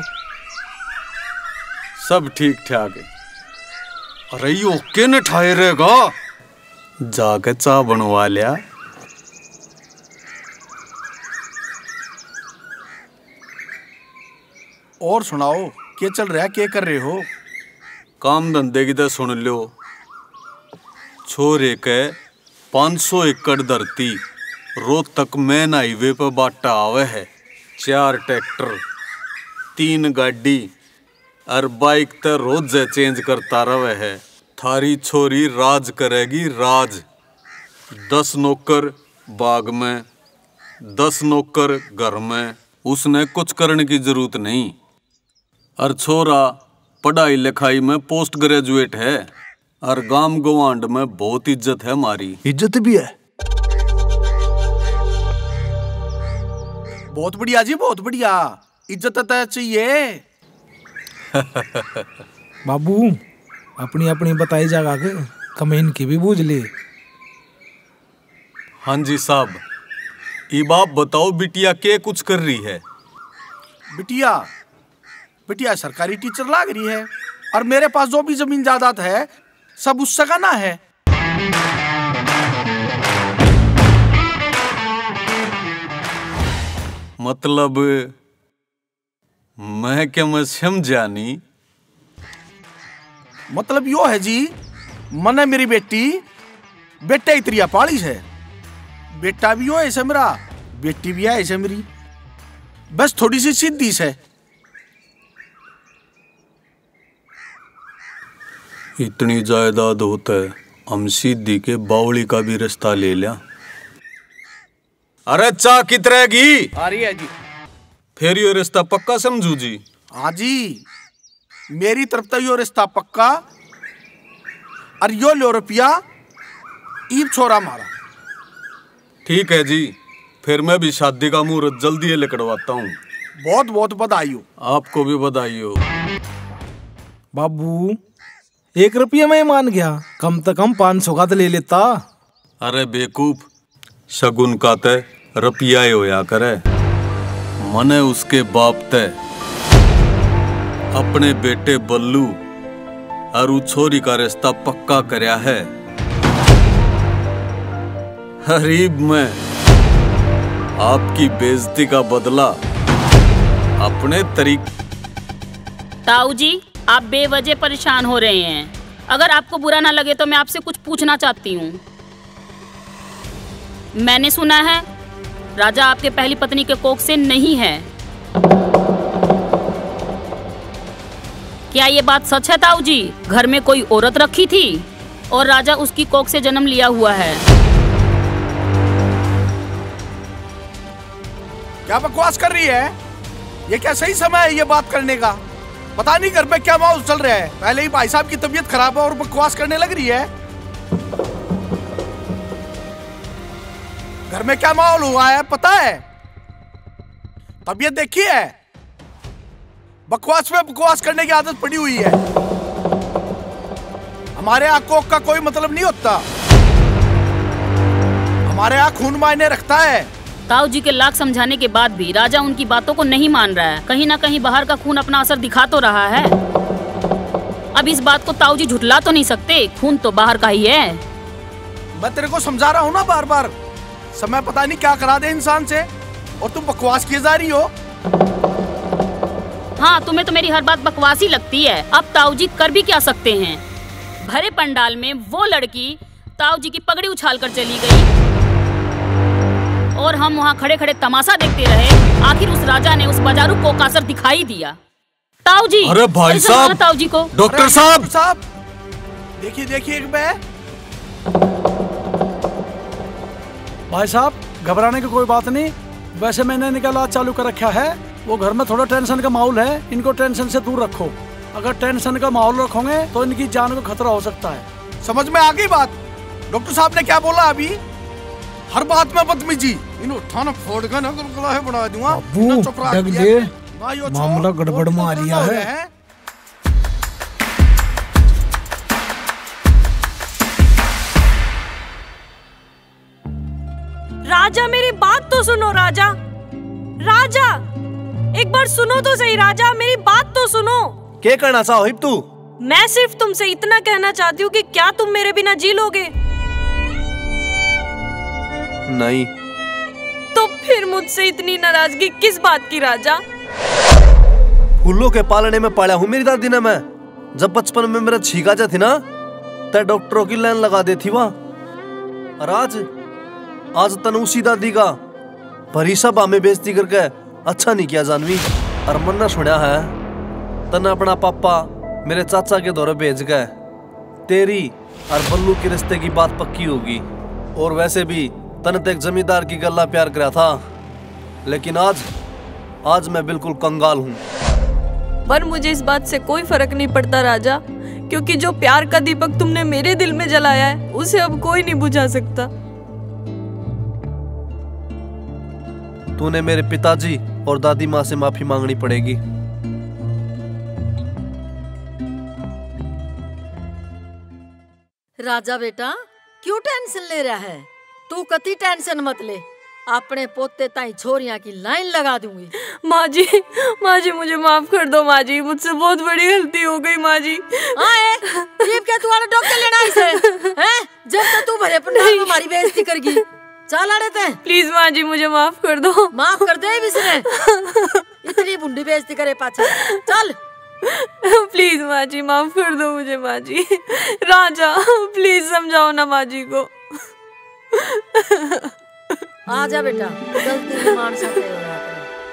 K: सब ठीक ठाक है। अरे यो के न ठाए रहेगा, जाके चाय बनवा लिया।
L: और सुनाओ क्या चल रहा है, क्या कर रहे हो?
K: काम धंधे की तो सुन लो। छोरे के 500 एकड़ धरती रोहतक मेन हाईवे पर बाटा आवे है। 4 ट्रैक्टर 3 गाड़ी और बाइक तो रोज चेंज करता रहे है। थारी छोरी राज करेगी राज। 10 नौकर बाग में, 10 नौकर घर में, उसने कुछ करने की जरूरत नहीं। और छोरा पढ़ाई लिखाई में पोस्ट ग्रेजुएट है और गांव गवांड में बहुत इज्जत है हमारी।
L: इज्जत भी है? बहुत बढ़िया जी, बहुत बढ़िया। इज्जत तो चाहिए।
M: बाबू अपनी अपनी बताई जगह के कमेन की भी बूझ ले।
K: हाँ जी साहब, ये बाप बताओ बिटिया के कुछ कर रही है?
L: बिटिया बिटिया सरकारी टीचर लाग रही है और मेरे पास जो भी जमीन जायदाद है सब उससे का ना है।
K: मतलब मैं क्या मैं समझा नहीं।
L: मतलब यो है जी, मने मेरी बेटी बेटा इतरिया पाली है। बेटा भी हो ऐसे मेरा, बेटी भी है ऐसे मेरी, बस थोड़ी सी सीधी है।
K: इतनी जायदाद होता है, हम सीधी के बावली का भी रास्ता ले लिया। अरे चा कितरेगी?
L: आ रही है जी।
K: फिर ये रिश्ता पक्का समझू जी?
L: हाँ जी, मेरी तरफ तो यो रिश्ता पक्का। और यो लो रुपया ईब छोरा मारा।
K: ठीक है जी, फिर मैं भी शादी का मुहूर्त जल्दी लकड़वाता हूँ।
L: बहुत बहुत बधाई हो।
K: आपको भी बधाई हो।
M: बाबू 1 रुपये में मान गया, कम से कम 500 का तो ले लेता।
K: अरे बेकूफ, शगुन का तय रुपया ही होया करे। मने उसके बाप तय अपने बेटे बल्लू और उ छोरी का रिश्ता पक्का करया है। हरीब में आपकी बेइज्जती का बदला अपने
G: ताऊ जी, आप बेवजह परेशान हो रहे हैं। अगर आपको बुरा ना लगे तो मैं आपसे कुछ पूछना चाहती हूँ। मैंने सुना है राजा आपके पहली पत्नी के कोख से नहीं है, क्या ये बात सच है ताऊ जी? घर में कोई औरत रखी थी और राजा उसकी कोख से जन्म लिया हुआ है।
L: क्या बकवास कर रही है? ये क्या सही समय है ये बात करने का? पता नहीं घर पे क्या माहौल चल रहा है। पहले ही भाई साहब की तबीयत खराब है और बकवास करने लग रही है। घर में क्या माहौल हुआ है पता है? तबीयत देखी है? बकवास में बकवास करने की आदत पड़ी हुई है। हमारे यहाँ कोख का कोई मतलब नहीं होता। हमारे यहाँ खून मायने रखता है।
G: ताऊ जी के लाख समझाने के बाद भी राजा उनकी बातों को नहीं मान रहा है। कहीं ना कहीं बाहर का खून अपना असर दिखा तो रहा है। अब इस बात को ताऊ जी झुठला तो नहीं सकते, खून तो बाहर का ही है।
L: मैं तेरे को समझा रहा हूँ ना बार बार। समय पता नहीं क्या करा दे इंसान से और तुम बकवास किए जा रही हो।
G: हाँ, तुम्हें तो मेरी हर बात बकवास ही लगती है। अब ताऊ जी कर भी क्या सकते हैं? भरे पंडाल में वो लड़की ताऊ जी की पगड़ी उछाल कर चली गई और हम वहाँ खड़े खड़े तमाशा देखते रहे। आखिर उस राजा ने उस बाजारू को कासर दिखाई दिया। ताऊ जी,
K: अरे भाई साहब,
G: ताऊ जी को
K: डॉक्टर साहब
L: देखिए देखिए एक मैं।
M: भाई साहब घबराने की कोई बात नहीं। वैसे मैंने इनका इलाज चालू कर रखा है। वो घर में थोड़ा टेंशन का माहौल है, इनको टेंशन से दूर रखो।
L: अगर टेंशन का माहौल रखोगे तो इनकी जान को खतरा हो सकता है। समझ में आ गई बात? डॉक्टर साहब ने क्या बोला अभी? हर बात में बदतमीजी, इन्हें उठाना फोड़ कर ना गला बना दूंगा।
M: डग दे, मामला गड़बड़ में आ रिया है।
B: राजा मेरी बात तो सुनो राजा। राजा एक बार सुनो तो सही राजा, मेरी बात तो सुनो।
D: क्या कहना चाहो तू?
B: मैं सिर्फ तुमसे इतना कहना चाहती हूँ कि क्या तुम मेरे बिना जी लोगे?
D: नहीं।
B: तो फिर मुझसे इतनी नाराजगी किस बात की राजा?
D: फूलों के पालने में पाला हूँ मेरी दादी ने। मैं जब बचपन में मेरा छींका जा थी ना, तब डॉक्टरों की लाइन लगा दी थी वहाँ। और आज तन उसी दादी का भरी सभा में बेइज्जती करके अच्छा नहीं किया जानवी। और मन ने सुना है तन अपना पापा मेरे चाचा के दौरे भेज गए, तेरी और बल्लू के रिश्ते की बात पक्की होगी। और वैसे भी तन तो एक जमींदार की गल्ला प्यार करा था, लेकिन आज मैं बिल्कुल कंगाल हूँ।
B: पर मुझे इस बात से कोई फर्क नहीं पड़ता राजा, क्योंकि जो प्यार का दीपक तुमने मेरे दिल में जलाया है उसे अब कोई नहीं बुझा सकता।
D: तूने मेरे पिताजी और दादी माँ से माफी मांगनी पड़ेगी।
E: राजा बेटा क्यों टेंशन ले रहा है? तू कति टेंशन मत ले, अपने पोते ताई छोरियां की लाइन लगा दूंगी।
B: माँ जी मुझे माफ कर दो माँ जी, मुझसे बहुत बड़ी गलती हो गई माँ जी।
E: ये क्या तुम्हारा डॉक्टर लेना इसे? हैं? जब तक तू भरे पंडाल में हमारी बेइज्जती करगी। चल आड़े
B: प्लीज माँ जी मुझे माफ कर दो।
E: माफ कर दे इसने, इतनी बुंडी बेइज्जती करे पाछा। चल
B: प्लीज माँ जी माफ कर दो मुझे माँ जी। राजा प्लीज समझाओ ना माँ जी को।
E: आजा बेटा, गलती की मान सकते हो यार।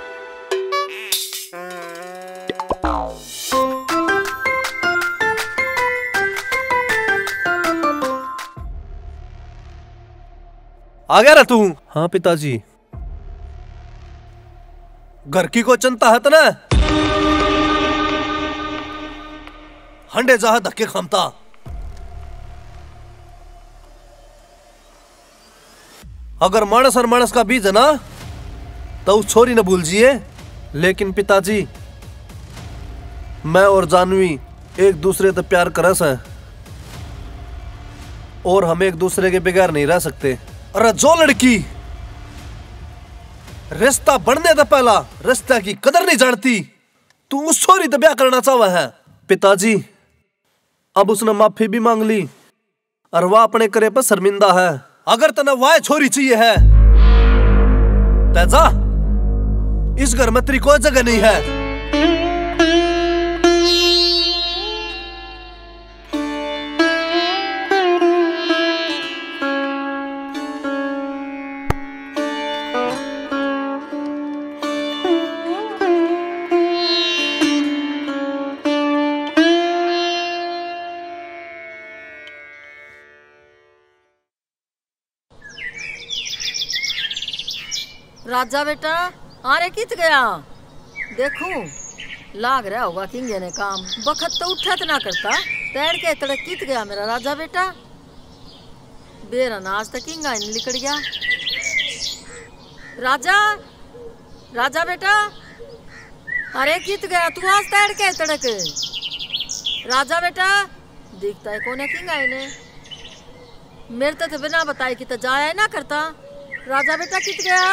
D: आ गया रे तू? हाँ पिताजी। घर की को चिंता है तना? हंडे जहा धक्के खामता। अगर मानस और मानस का बीज है ना, तो उस छोरी न भूल जिए। लेकिन पिताजी, मैं और जानवी एक दूसरे से प्यार करस हैं, और हम एक दूसरे के बगैर नहीं रह सकते। अरे जो लड़की रिश्ता बढ़ने से पहला रिश्ता की कदर नहीं जानती, तू उस छोरी से ब्याह करना चाहवा है। पिताजी, अब उसने माफी भी मांग ली और वह अपने करे पर शर्मिंदा है। अगर तना वह छोरी चाहिए है तेजा, इस घर में तेरी कोई जगह नहीं है।
E: राजा बेटा आरे कित गया? देखूं लाग रहा होगा किंगे ने काम, बखत तो उठत ना करता, तैर के तड़क कित गया मेरा राजा बेटा? बेरा नाज तक किंगा इन लिकड़ गया। राजा बेटा अरे कित गया तू? आज तैर के तड़क राजा बेटा, दिखता है कौन है किंगा इन्हें? मेरे तो बिना बताए कि तो जाया ना करता। राजा बेटा कित गया?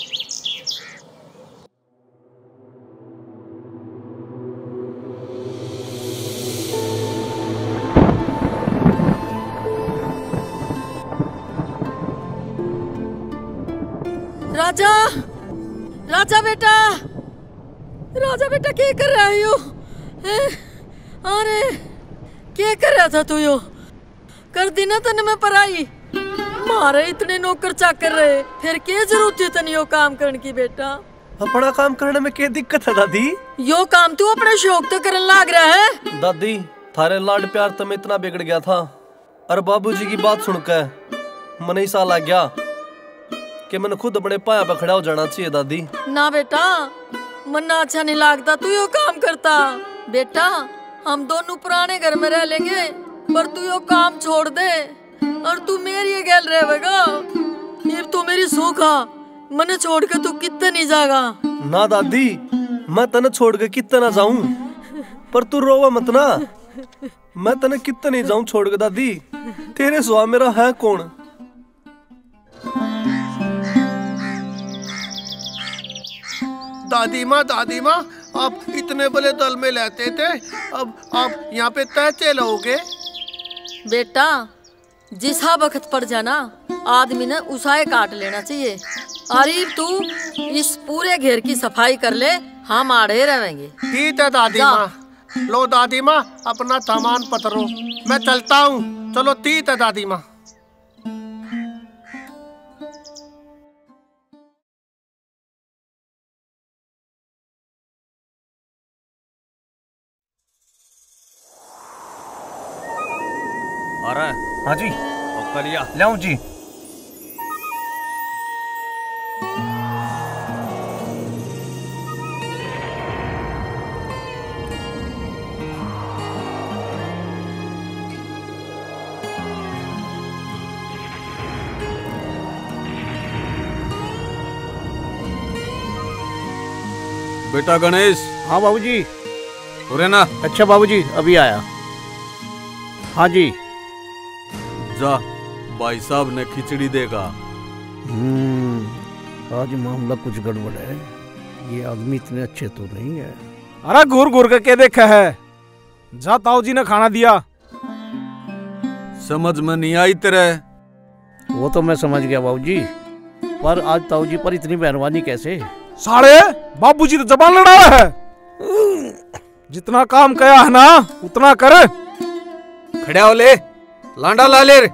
E: राजा बेटा क्या कर रहा है यो? अरे क्या कर रहा था तू यो? कर दी ना तने मैं पराई, मारे इतने नौकर चाकर रहे, फिर क्या जरूरत है तने यो काम करने की बेटा?
D: अपना काम करने में क्या दिक्कत है दादी?
E: यो काम तू अपने शौक तो करने लाग रहा है।
D: दादी थारे लाड प्यार तो मैं इतना बिगड़ गया था, और बाबूजी की बात सुनकर मन ऐसा लग गया कि मैंने खुद अपने पाया पे खड़ा हो जाना चाहिए। दादी
E: ना बेटा, मन अच्छा नहीं लगता तू यो काम करता। बेटा हम दोनों पुराने घर में रह लेंगे, पर तू यो काम छोड़ दे और तू मेरी गैल रहेगा। ये तू मेरी सूखा मने छोड़ के तू कितने नहीं जाएगा।
D: ना दादी, मैं तने छोड़ के कितना ना जाऊं, पर तू रोवा मत ना। मैं तने कितना नहीं जाऊं छोड़ के दादी, तेरे सिवा मेरा है कौन।
A: दादी माँ आप इतने बड़े दल में लेते थे, अब आप यहाँ पे तैचे लोगे।
E: बेटा जिसा वक्त पड़ जाना आदमी ने उसाए काट लेना चाहिए। अरे तू इस पूरे घेर की सफाई कर ले, हम आड़े रहेंगे।
A: ठीक है दादी माँ। लो दादी माँ अपना सामान पतरो, मैं चलता हूँ। चलो ठीक है दादी माँ।
C: आ रहा है? हाँ जी। और कलिया लाऊं जी।
K: बेटा गणेश।
O: हाँ बाबूजी।
K: हो ना?
O: अच्छा बाबूजी अभी आया। हाँ जी।
K: जा भाई साहब ने खिचड़ी देगा।
O: आज मामला कुछ गड़बड़ है, ये आदमी इतने अच्छे तो नहीं है।
M: अरे घूर घूर के क्या देखा है? जा ताऊ जी ने खाना दिया।
K: समझ में नहीं आई तेरे?
O: वो तो मैं समझ गया बाबूजी, पर आज ताऊ जी पर इतनी मेहरबानी कैसे?
M: साले बाबूजी तो जबान लड़ा है। जितना काम कया है ना उतना कर।
K: खड़ा हो ले, लांडा ला ले।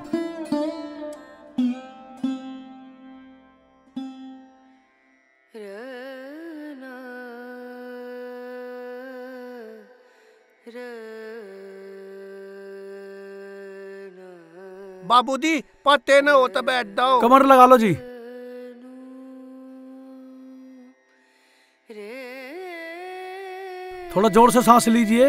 A: बाबूजी पत्ते न हो तो बैठ जाओ।
M: कमर लगा लो जी। थोड़ा जोर से सांस लीजिए।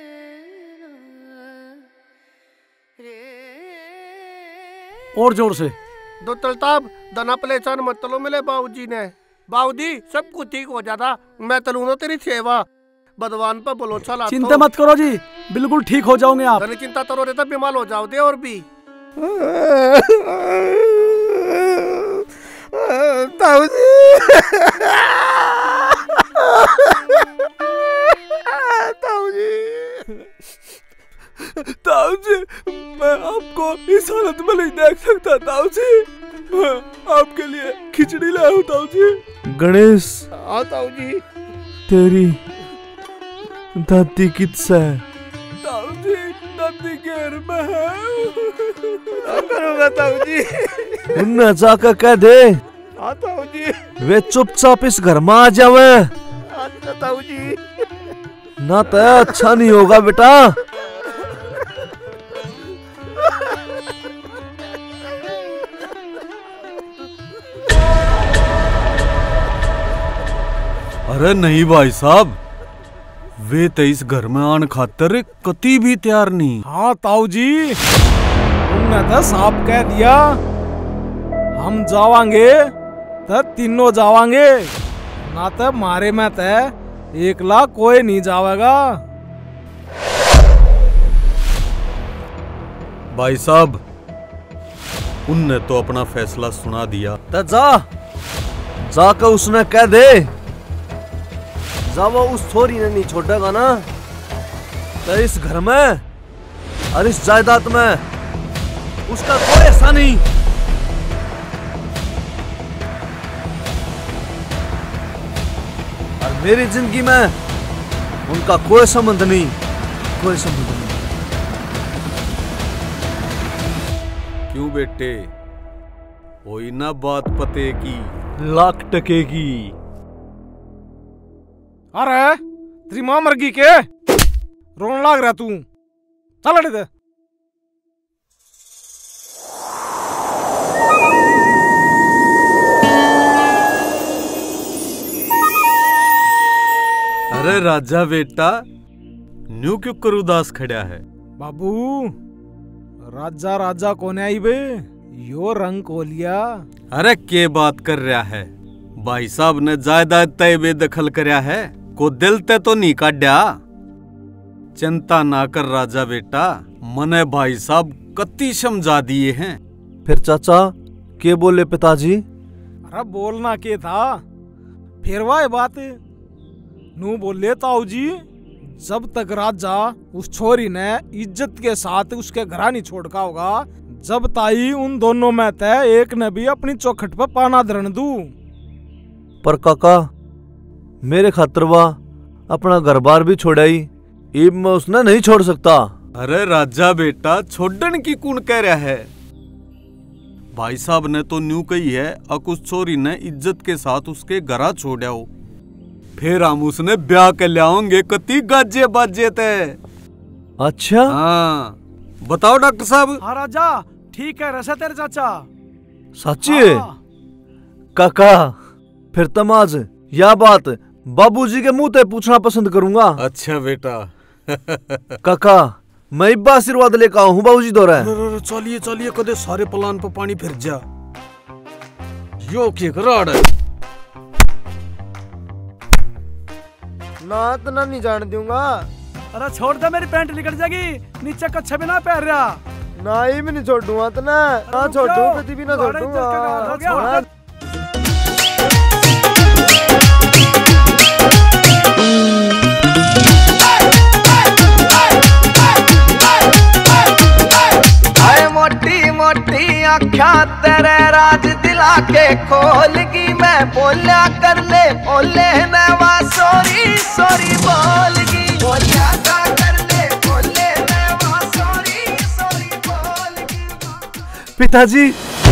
M: और जोर से।
A: दो तलताब दना पलेचान मत तलो मिले बाबूजी ने। बाबूजी सब कुछ ठीक हो जाता, मैं तलूंगा तेरी सेवा। भगवान पर बलोचा लाता।
M: चिंता मत करो जी, बिल्कुल ठीक हो जाओगे आप।
A: धनी चिंता करो रहता बीमार हो जाओ दे। और भी
M: ताऊ जी, मैं आपको इस हालत में नहीं देख सकता ताऊ जी। मैं आपके लिए खिचड़ी लाया हूँ ताऊ जी।
O: गणेश।
A: हाँ ताऊ जी।
O: तेरी दादी कितना है?
M: ताऊ जी दादी घेर में है।
A: करूँगा ताऊ जी।
O: उन्हें जाकर कह दे।
A: हाँ ताऊ जी।
O: वे चुपचाप इस घर में आ जावे।
A: अच्छा ताऊ जी।
O: ना तो अच्छा नहीं होगा बेटा।
K: अरे नहीं भाई साहब, वे तो इस घर में आन खातर कती भी तैयार नहीं।
M: हाँ ताऊ जी, उन्होंने तो साफ कह दिया हम जावांगे तो तीनों जावांगे, ना तो मारे में तो एकला कोई नहीं जावेगा।
K: भाई साहब उनने तो अपना फैसला सुना दिया।
O: तो जाकर उसने कह दे, जब वो उस छोरी ने नहीं छोड़ेगा ना तो इस घर में और इस जायदाद में उसका कोई ऐसा नहीं। और मेरी जिंदगी में उनका कोई संबंध नहीं, कोई संबंध नहीं।
K: क्यों बेटे, होई ना बात पते की?
O: लाख टके की।
M: अरे तेरी मां मर गई के? रोने लग रहा तू? चल हट दे।
K: अरे राजा बेटा, न्यू क्यों कर उदास खड़ा है?
M: बाबू राजा राजा कौन आई बे, यो रंग को लिया।
K: अरे के बात कर रहा है? भाई साहब ने जायदाद तय बेदखल करया है, को दिल ते तो नहीं काढ़ा। चिंता ना कर राजा बेटा, मने भाई साहब कत्ती समझा दिए हैं।
O: फिर चाचा के बोले पिताजी?
M: अरे बोलना के था, फिर वह बात नू बोले ताऊ जी, जब तक राजा उस छोरी ने इज्जत के साथ उसके घर नहीं छोड़ का होगा, जब ताई उन दोनों में तय एक ने भी अपनी चौखट पर पाना धरण दू।
O: पर काका मेरे खातर वाह अपना घर बार भी छोड़ाई, इब मैं उसने नहीं छोड़ सकता।
K: अरे राजा बेटा छोड़न की कौन कह रहा है? भाई साहब ने तो न्यू कही है, अकुश छोरी ने इज्जत के साथ उसके घरा छोड़ा हो, फिर हम उसने ब्याह के लाओगे कती गाजे बाजे थे।
O: अच्छा
K: हाँ बताओ डॉक्टर साहब।
M: हाँ राजा ठीक है रसा तेरे चाचा।
O: सच्ची काका फिर तुम आज यह बात बाबूजी के मुंह ते पूछना पसंद करूंगा।
K: अच्छा बेटा।
O: काका मैं इब्बा आशीर्वाद लेकर आऊं हूँ बाबूजी दौरा।
K: चलिए चलिए कदे सारे प्लान पर पानी फिर जा। यो क्या कराड़ है?
P: ना तो ना नहीं जान दूंगा।
M: अरे छोड़ दे मेरी पैंट निकल जाएगी, नीचे कच्छा भी ना पहन रहा।
P: ना ही भी नहीं छोड़ूंगा तो ना छोड़ू कभी भी ना छोड़ूंगा।
I: मोटी मोटी आँखा तेरे राज दिला के खोलगी, मैं बोलिया कर ले ओले नवा सॉरी सॉरी बोलगी, बोलिया कर ले ओले नवा सॉरी सॉरी बोलगी।
O: पिताजी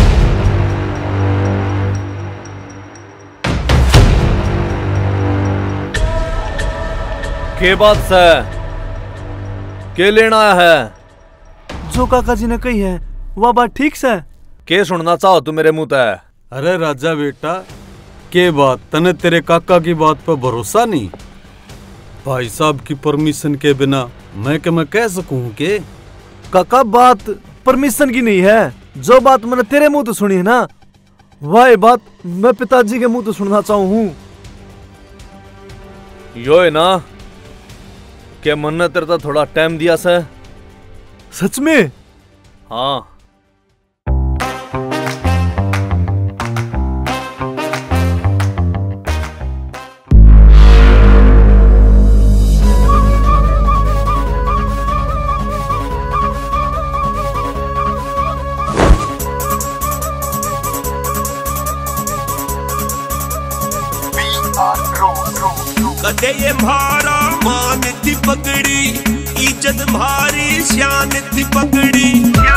O: के बात से के लेना है? जो काका जी ने कही है वह बात ठीक से के सुनना चाहो तू मेरे मुंह तय?
K: अरे राजा बेटा के बात, तने तेरे काका की बात पर भरोसा नहीं? भाई साहब की परमिशन के बिना मैं कह सकूं के?
O: काका बात परमिशन की नहीं है, जो बात मैंने तेरे मुंह तो सुनी है ना, वह बात मैं पिताजी के मुंह तो सुनना चाहूं हूं। यो है ना कि मन ने तेरे थोड़ा टाइम दिया से। सच में? हाँ
Q: कदे ये म्हारा मान थी पगड़ी, इज्जत म्हारी शान थी पगड़ी,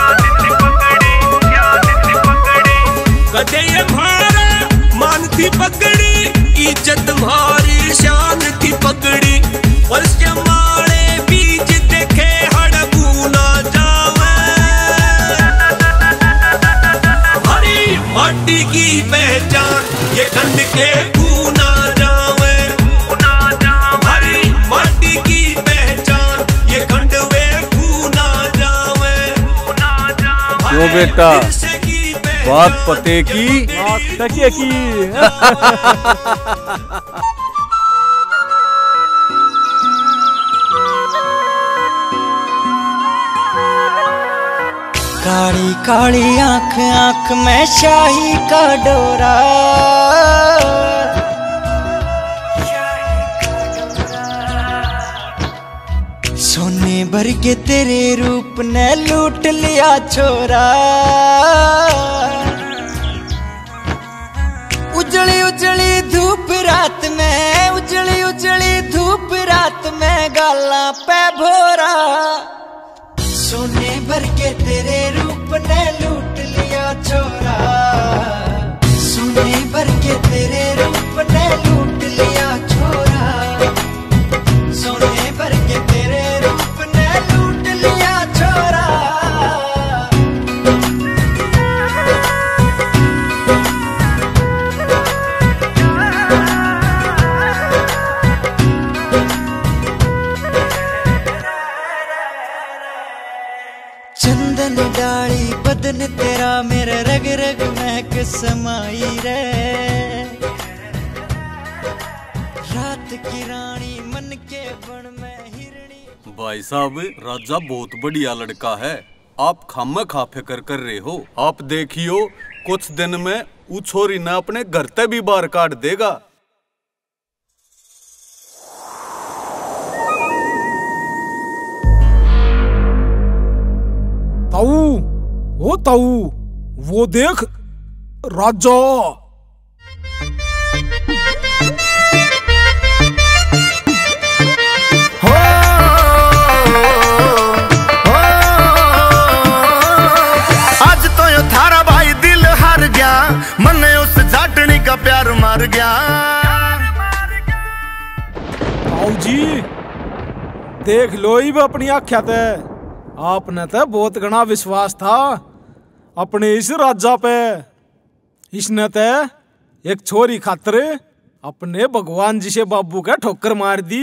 Q: कदे ये म्हारा मान थी पगड़ी, इज्जत म्हारी शान थी पगड़ी, और इसके मारे बीज देखे हड़बू ना जावे, हरी माटी की पहचान ये खंड के ना जावे, हरी माटी की पहचान ये खंडवे ना जावे।
K: क्यों बेटा बात पते की?
M: तकिए की।
R: काली काली आंख आंख में शाही का डोरा, सोने भर के तेरे रूप ने लूट लिया छोरा, उजली उजली धूप रात में, उजली उजली धूप रात में गाला पे भोरा, सोने भर के तेरे रूप ने लूट लिया छोरा, सोने भर के तेरे रूप ने लूट लिया छोरा, सोने भर के तेरे रूप ने लूट लिया छोरा। रग रग महक समाई रे, रात की रानी मन के बन में हिरणी।
K: भाई साहब राजा बहुत बढ़िया लड़का है, आप खाम खा फिक्र कर रहे हो। आप देखियो कुछ दिन में वो छोरी ने अपने घर ते भी बाहर काट देगा।
M: ताऊ, ओ ताऊ, वो देख राजा।
S: आज तो यो थारा भाई दिल हार गया, मने उस जाटनी का प्यार मार गया।
M: ताऊ जी देख लो ही अपनी आख्या ते, आपने तो बहुत घना विश्वास था अपने इस राजा पे। इसने तो एक छोरी खातिर अपने भगवान जी से बाबू का ठोकर मार दी।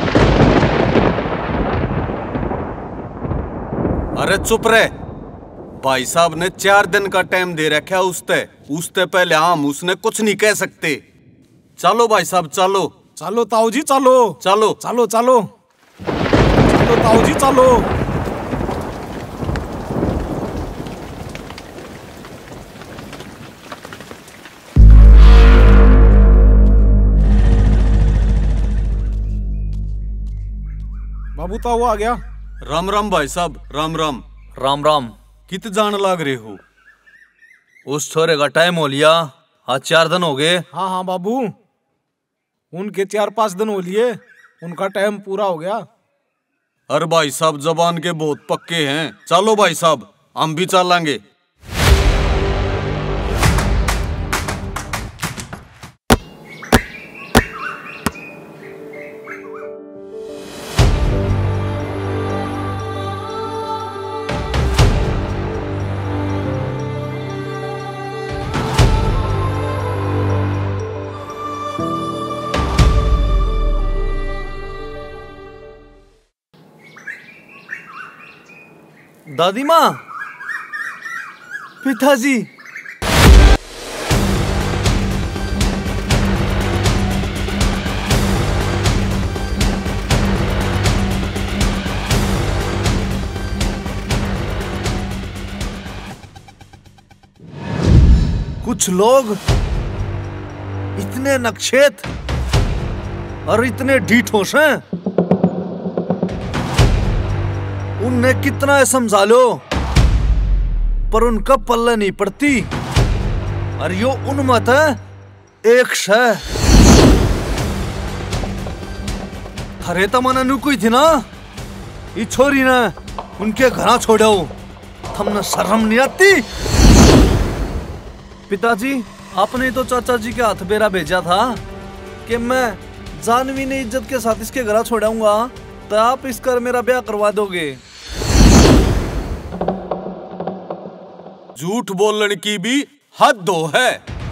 K: अरे चुप रहे, भाई साहब ने 4 दिन का टाइम दे रखा है उसते पहले हम उसने कुछ नहीं कह सकते। चलो भाई साहब चलो।
M: चलो ताऊ जी चलो।
K: चलो
M: चलो चलो चलो ताऊ जी चलो। बाबू ताऊ आ गया।
K: राम राम भाई साहब, राम राम।
C: राम राम।
K: कित जान लाग रहे हो?
C: उस छोरे का टाइम हो लिया, आज 4 दिन हो गए।
M: हाँ हाँ बाबू, उनके 4-5 दिन हो लिए, उनका टाइम पूरा हो गया।
K: अरे भाई साहब जबान के बहुत पक्के हैं। चलो भाई साहब हम भी चलेंगे।
C: दादी माँ, पिताजी, कुछ लोग इतने नक्षेत और इतने ढीठोस हैं, उनने कितना समझा लो पर उनका पल्ला नहीं पड़ती। और यो उन्मत है एक शह हरे तमना नु कोई थी ना, ये छोरी ने उनके घर छोड़ो, थमने शर्म नहीं आती? पिताजी आपने तो चाचा जी के हाथ बेरा भेजा था कि मैं जानवी ने इज्जत के साथ इसके घर छोड़ाऊंगा तो आप इस कर मेरा ब्याह करवा दोगे।
K: झूठ बोलने की भी हद हो है।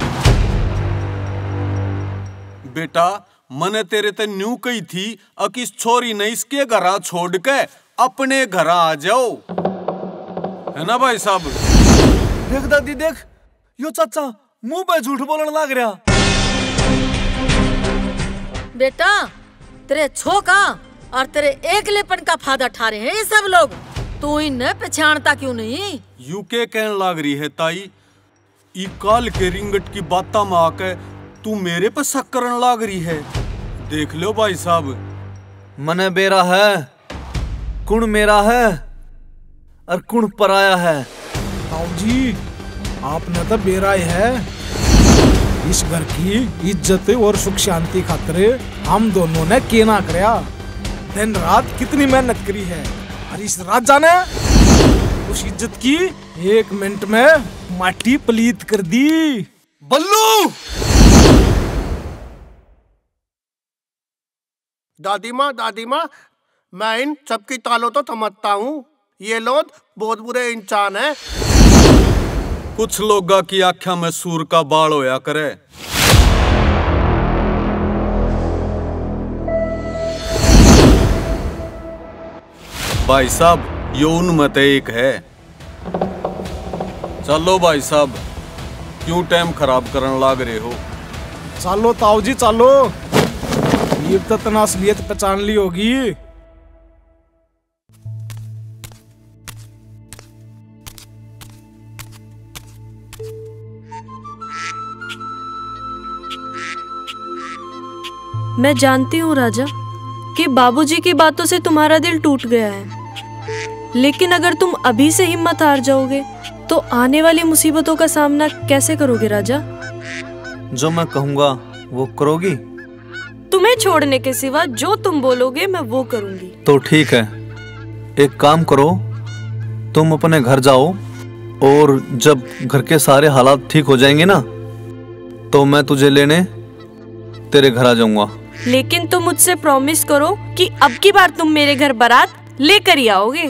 K: बेटा मने तेरे ते न्यू कही थी कि इस छोरी ने इसके घर छोड़ के अपने घर आ जाओ, है ना भाई साहब?
C: देख दादी देख, यो चाचा मुंह पे झूठ बोलने लग रहा।
E: बेटा तेरे छोका और तेरे एकलेपन का फायदा उठा रहे हैं ये सब लोग, तू इन्हें पहचानता क्यों नहीं?
K: यूके कहने लग रही है ताई, ई काल के रिंगट की बाता में आके तू मेरे पे शक करने लग रही है। देख लो भाई साहब,
C: मने बेरा है, कुण मेरा है और कुण पराया है।
M: ताऊ जी आपने तो बेरा है, इस घर की इज्जत और सुख शांति खातिर हम दोनों ने केना करया, दिन रात कितनी मेहनत करी है, और इस राजा ने उस इज्जत की 1 मिनट में माटी पलीत कर दी।
C: बल्लू!
A: दादी माँ मैं इन सबकी तालों तो समझता हूँ, ये लोग बहुत बुरे इंसान हैं।
K: कुछ लोगा की आख्या में सूर का बाल होया करे। भाई साहब यो उनमें एक है। चलो भाई साहब क्यों टाइम खराब करने लाग रहे हो?
M: चलो ताऊ जी चलो, ये तो तना असलियत पहचान ली होगी।
B: मैं जानती हूँ राजा कि बाबूजी की बातों से तुम्हारा दिल टूट गया है, लेकिन अगर तुम अभी से हिम्मत हार जाओगे तो आने वाली मुसीबतों का सामना कैसे करोगे राजा?
C: जो मैं कहूँगा वो करोगी?
B: तुम्हें छोड़ने के सिवा जो तुम बोलोगे मैं वो करूँगी।
C: तो ठीक है, एक काम करो, तुम अपने घर जाओ और जब घर के सारे हालात ठीक हो जाएंगे ना तो मैं तुझे लेने तेरे घर आ जाऊंगा।
B: लेकिन तुम मुझसे प्रॉमिस करो कि अब की बार तुम मेरे घर बारात लेकर ही आओगे।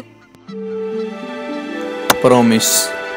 C: प्रॉमिस।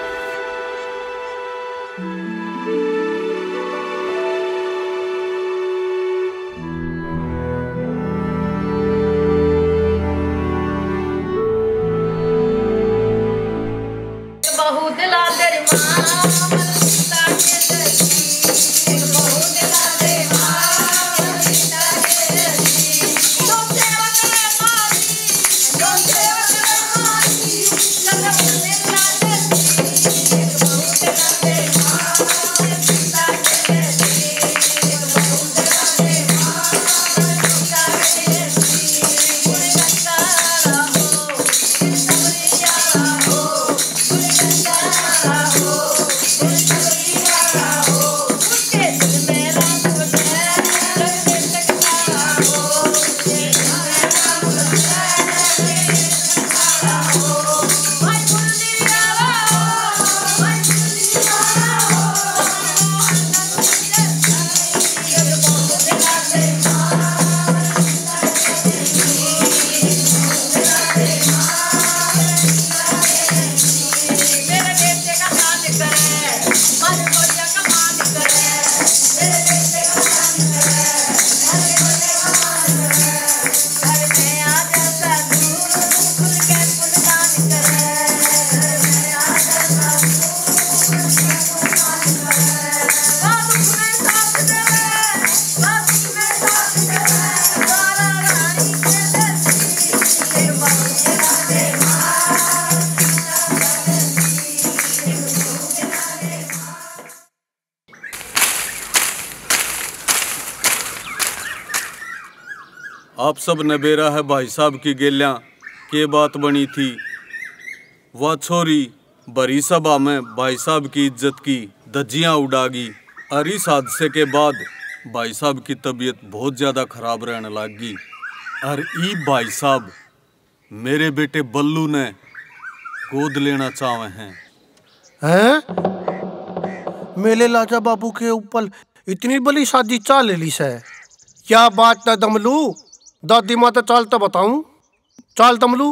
K: आप सब नबेरा है भाई साहब की गेल्या के बात बनी थी। वह छोरी बड़ी सभा में भाई साहब की इज्जत की धज्जियां उड़ागी और इस हादसे के बाद भाई साहब की तबीयत बहुत ज़्यादा खराब रहने लगी। और ई भाई साहब मेरे बेटे बल्लू ने गोद लेना चाहे हैं।
A: मेरे लाजा बाबू के ऊपर इतनी बड़ी शादी चाल ली है, क्या बात है दमलू? दादी माता चाल तो बताऊं, चाल दमलू।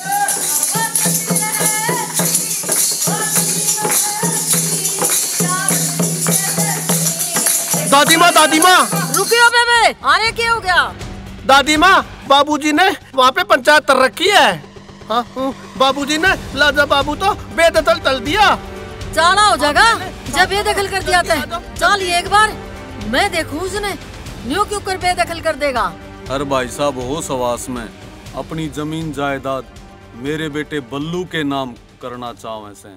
A: दादी माँ
E: रुकियो बेबे, आने क्या हो गया?
A: दादी माँ, बाबूजी ने वहाँ पे पंचायत कर रखी है। हाँ, बाबूजी ने लाजा बाबू तो बेदखल कर दिया।
E: चाला हो जाएगा जब बेदखल कर दिया था। चल एक बार मैं देखूं उसने न्यू क्यों कर बेदखल कर देगा।
K: अरे भाई साहब हो सवास में अपनी जमीन जायदाद मेरे बेटे बल्लू के नाम करना चाहे से।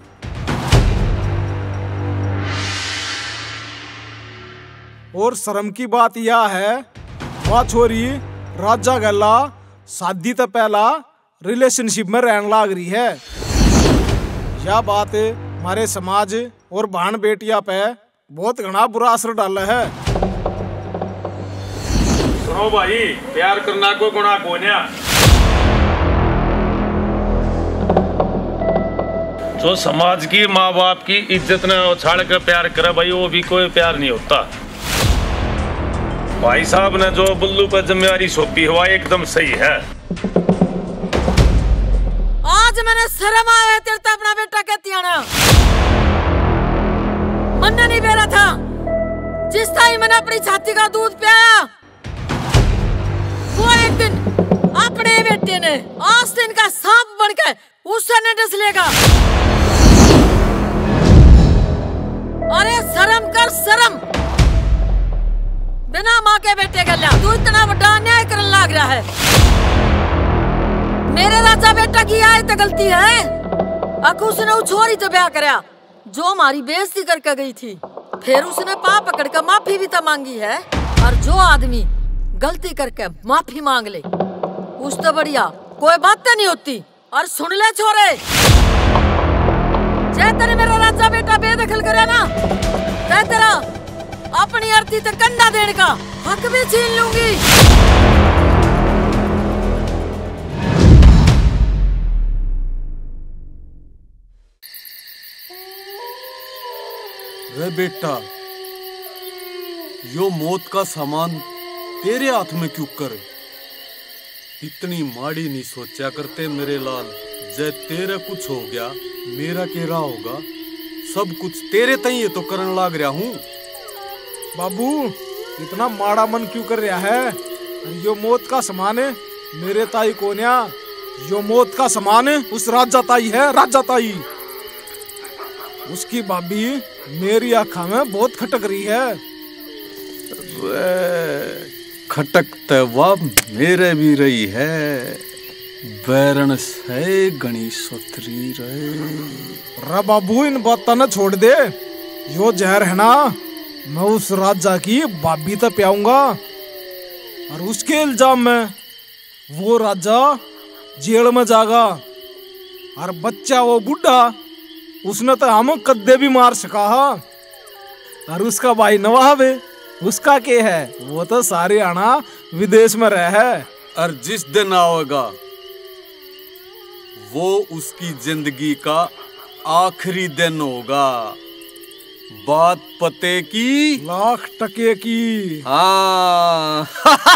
M: और शर्म की बात यह है, वह छोरी राजा गला शादी तो पहला रिलेशनशिप में रहने लाग रही है। यह बात हमारे समाज और बहन बेटिया पे बहुत घना बुरा असर डाला है।
T: सुनो भाई, प्यार करना को गुना कोन्या। जो समाज की माँ बाप की इज्जत ने उछाड़ कर प्यार करे भाई, वो भी कोई प्यार नहीं होता। भाई साहब ने जो बुल्लू पर जिम्मेवारी सौंपी हुआ एकदम सही है।
E: आज मैंने शर्म आया तेरे तो अपना बेटा कहती है ना, मन नहीं बेरा था जिस टाइम मैंने अपनी छाती का दूध पिया, वो एक दिन अपने बेटे ने आस्तीन का सांप बनकर उससे न डस लेगा। अरे शर्म कर शर्म। बिना माँ के बेटे गल्या तू इतना बड़ा अन्याय करने लग रहा है। मेरे राजा बेटा की आए तो गलती है। अक उसने उस छोरी तो ब्याह कराया जो हमारी बेइज्जती करके गई थी। फिर उसने पाप पकड़ कर माफी भी तो मांगी है। और जो आदमी गलती करके माफी मांग ले उस तो बढ़िया कोई बातें नहीं होती। और सुन ले छोरे, जे तेरे मेरा राजा बेटा बेदखल करे ना ते तेरा अपनी अर्थी तक कंधा देने का हक भी छीन लूंगी।
K: रे बेटा, यो मौत का सामान तेरे हाथ में क्यों कर? इतनी माड़ी नहीं सोचा करते मेरे लाल। जे तेरे कुछ हो गया मेरा केरा होगा। सब कुछ तेरे तई ये तो करन लाग रहा हूँ।
M: बाबू इतना माड़ा मन क्यों कर रहा है? यो मौत का समान है मेरे ताई कोन्या। यो मौत का समान है उस राजा ताई है, राजा ताई। उसकी भाभी मेरी आँखा में बहुत खटक रही है।
K: खटकते वाह मेरे भी रही है। बैरन से गणी सोतरी रहे।
M: रा बाबू इन बातों न छोड़ दे। यो जहर है ना मैं उस राजा की भाभी तक पियाऊंगा। और उसके इल्जाम में वो राजा जेल में जागा। और बच्चा वो बुढ़ा उसने तो हम कद्दे भी मार सका। और उसका भाई नवाब है उसका के है वो तो सारे आना विदेश में रह है।
K: और जिस दिन आएगा वो उसकी जिंदगी का आखिरी दिन होगा। बात पते की
M: लाख टके की।
K: हाँ।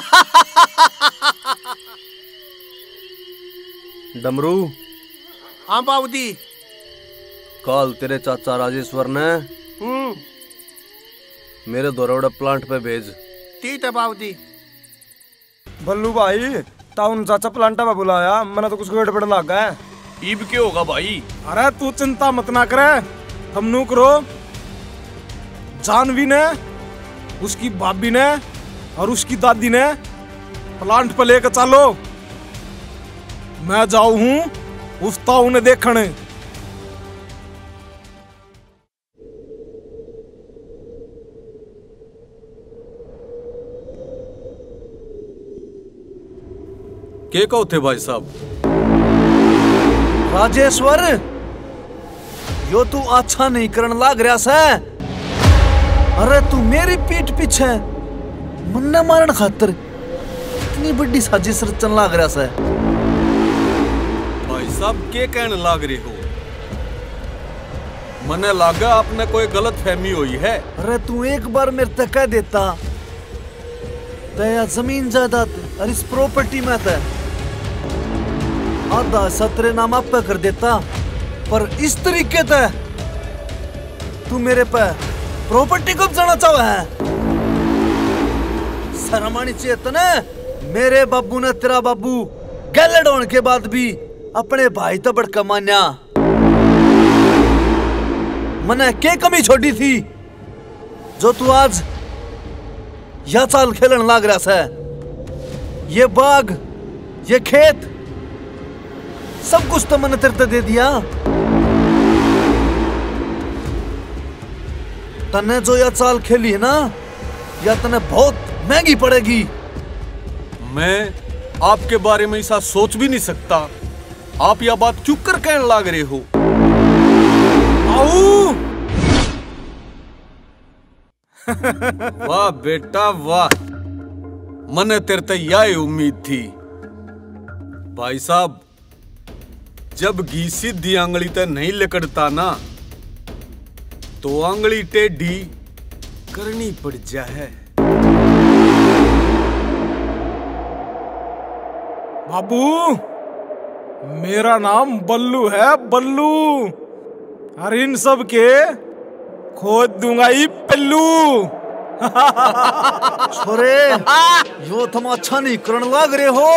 D: डमरू।
A: हाँ बाबूजी।
D: कल तेरे चाचा राजेश्वर ने मेरे दोरौड़ा प्लांट पे भेज।
A: ठीक है बाबूजी।
P: बल्लू भाई टाउन चाचा प्लांटा में बुलाया, मैंने तो कुछ गड़बड़ लगा है।
L: ईब क्या होगा भाई?
M: अरे तू चिंता मत ना करे, हम नू करो। जानवी ने, उसकी भाभी ने और उसकी दादी ने प्लांट पे लेकर चलो। मैं जाऊ हूँ उस ताऊ ने देखने।
K: के कहो थे भाई साहब?
D: राजेश्वर यो तू अच्छा नहीं करन लाग रहा से। अरे तू मेरी पीठ पीछे मन्ने मारन खातर इतनी बड़ी साजिश रचन लाग रहा से।
K: भाई साहब के कहने लाग रहे हो? मने लागा आपने कोई गलत फहमी हुई है।
D: अरे तू एक बार मेरे तक कह देता दया जमीन जायदाद और इस प्रॉपर्टी में था आधा सतरे नाम आप पे कर देता। पर इस तरीके से तू मेरे पे प्रॉपर्टी कब जाना चाहे है? शर्मानी चेतन मेरे बाबू ने तेरा बाबू गैलेड होने के बाद भी अपने भाई तो बड़का मान्या। मैंने क्या कमी छोड़ी थी जो तू आज या चाल खेलन लाग रहा है? ये बाग, ये खेत, सब कुछ तो मैंने तेरे दे दिया। तने जो यह चाल खेली है ना, या तने बहुत महंगी पड़ेगी।
K: मैं आपके बारे में ऐसा सोच भी नहीं सकता। आप यह बात क्यों कर कहने लाग रहे हो?
M: आओ।
K: वाह बेटा वाह, मने तेरे ते यही उम्मीद थी। भाई साहब जब घी सीधी आंगली ते नहीं लिकड़ता ना तो आंगली टेढ़ी करनी पड़ जाए।
M: बाबू मेरा नाम बल्लू है, बल्लू। और इन सब के खोद दूंगा ये पिल्लू।
D: छोरे यो तुम अच्छा नहीं करने लग रहे हो।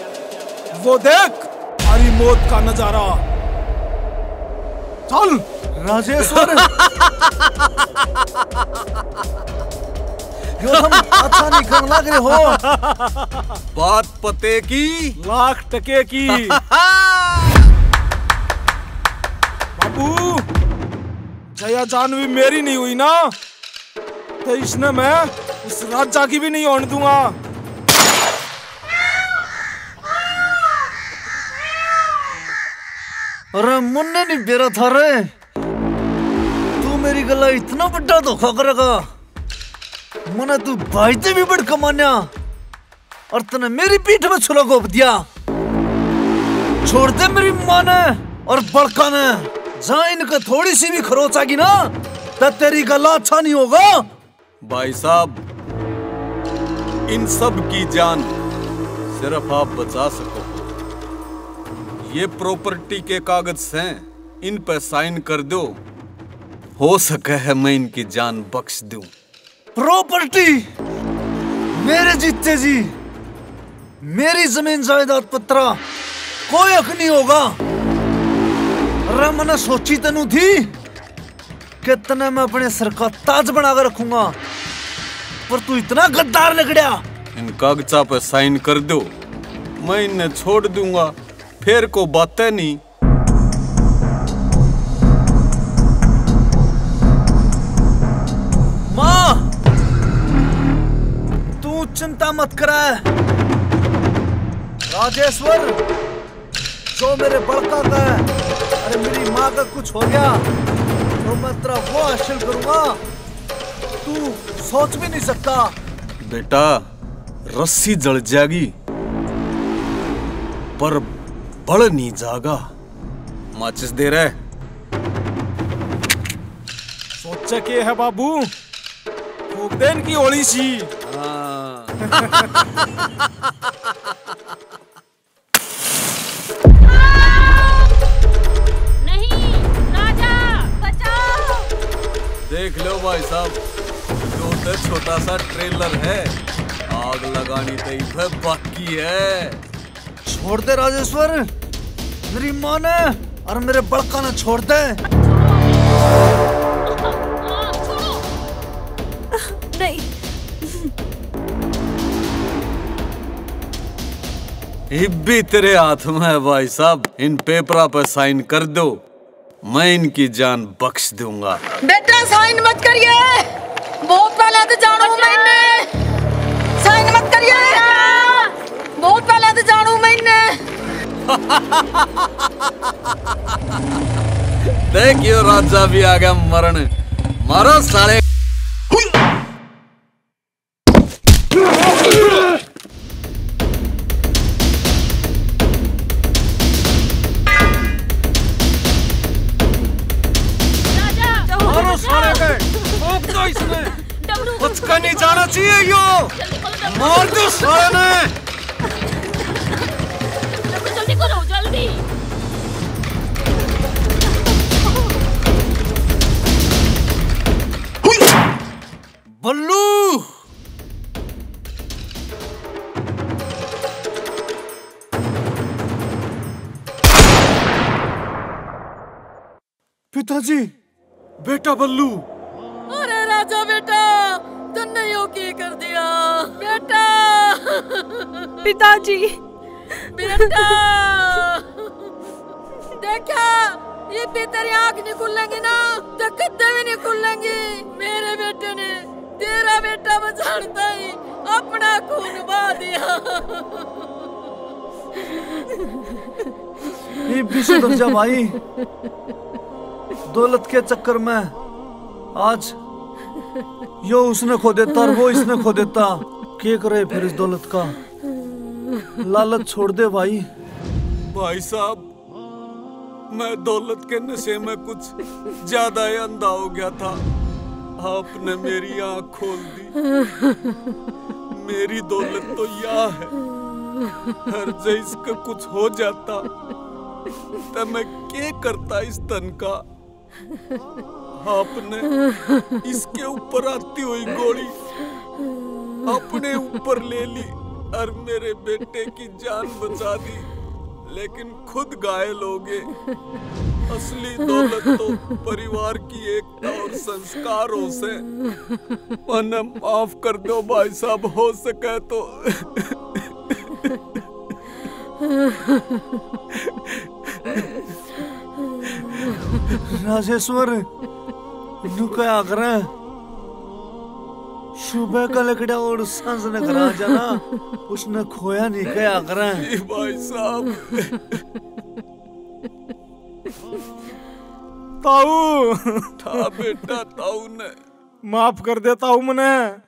M: वो देख हरी मौत का नजारा। चल
C: राजेश्वर यो तुम अच्छा नहीं करने लग रहे हो।
K: बात पते की
M: लाख टके की। बाबू जया जानवी मेरी नहीं हुई ना तो इसने मैं इस राजा की भी नहीं होने दूंगा।
C: अरे मुन्ने नहीं बेरा था रे, तू मेरी गला इतना बड़ा धोखा करेगा। मने तू भाई से भी बड़ कमान्या और तने मेरी पीठ में छुरा गोप दिया। छोड़ दे मेरी माँ ने और बड़का ने, जहाँ इनका थोड़ी सी भी खरोच आगी ना तो तेरी गला अच्छा नहीं होगा।
K: भाई साहब इन सब की जान सिर्फ आप बचा सको। ये प्रॉपर्टी के कागज हैं, इन पर साइन कर दो, हो सके है मैं इनकी जान बख्श दूं।
C: प्रॉपर्टी मेरे जीते जी, मेरी जमीन जायदाद पत्रा कोई हक नहीं होगा। अरे मैंने सोची तेनू थी कि तने मैं अपने सर का ताज बनाकर रखूंगा, पर तू इतना गद्दार निकला।
K: इन कागजा पर साइन कर दो, मैं इन्हें छोड़ दूंगा, फिर को बातें नहीं।
C: माँ तू चिंता मत करा। राजेश्वर जो मेरे बड़का का है, अरे मेरी माँ का कुछ हो गया तो मैं तेरा वो हासिल करूंगा तू सोच भी नहीं सकता।
K: बेटा रस्सी जल जाएगी पर बड़ नहीं जागा। माचिस दे रहे
M: सोचा के है बाबू, फूक देन की होली सी।
G: नहीं राजा बचाओ।
K: देख लो भाई साहब, जो तो छोटा सा ट्रेलर है, आग लगानी तो इधर बाकी है।
C: छोड़ दे राजेश्वर, मेरी माँ ने और मेरे बड़का ने छोड़ दे।
B: नहीं
K: भी तेरे हाथ में है भाई साहब, इन पेपरा पर साइन कर दो, मैं इनकी जान बख्श दूंगा।
E: बेटा साइन मत करिए, बहुत पहले तो जानू मैंने। साइन मत करिए, बहुत पहले तो जानू मैंने।
K: देखियो राजा भी आ गया मरण, मारो साले।
C: मारो साले के, ठोक दो इसमें, बचका नहीं जाना चाहिए यो, मार दो साले ने।
G: जल्दी करो जल्दी।
C: बल्लू
M: पिताजी, बेटा बल्लू।
E: अरे राजा बेटा तुमने यो की कर दिया बेटा।
B: पिताजी
E: बेटा देखा, ये भी तेरी आँख नहीं खुलेंगी ना तो कद्दे भी नहीं खुलेंगी। मेरे बेटे ने तेरा बेटा बचाता ही अपना खून बहा दिया।
C: ये पीछे रुक जा भाई, दौलत के चक्कर में आज यो उसने खो देता और वो इसने खो देता। क्या करे फिर इस दौलत का, लालच छोड़ दे भाई।
K: भाई साहब मैं दौलत के नशे में कुछ ज्यादा ही अंधा हो गया था, आपने मेरी आंख खोल दी। मेरी दौलत तो यह है, हर जिसका कुछ हो जाता तो मैं क्या करता इस धन का। आपने इसके ऊपर आती हुई गोली अपने ऊपर ले ली और मेरे बेटे की जान बचा दी। लेकिन खुद घायल हो गए। असली दौलत तो परिवार की एकता और संस्कारों से। मने माफ कर दो भाई साहब, हो सके तो।
C: राजेश्वर नु क्या करें? सुबह का लकड़ा और सांस ने करा जाना, उसने खोया नहीं, क्या करें?
K: भाई साहब
M: ताऊ
K: था बेटा, ताऊ ने
M: माफ कर देता हूँ मने।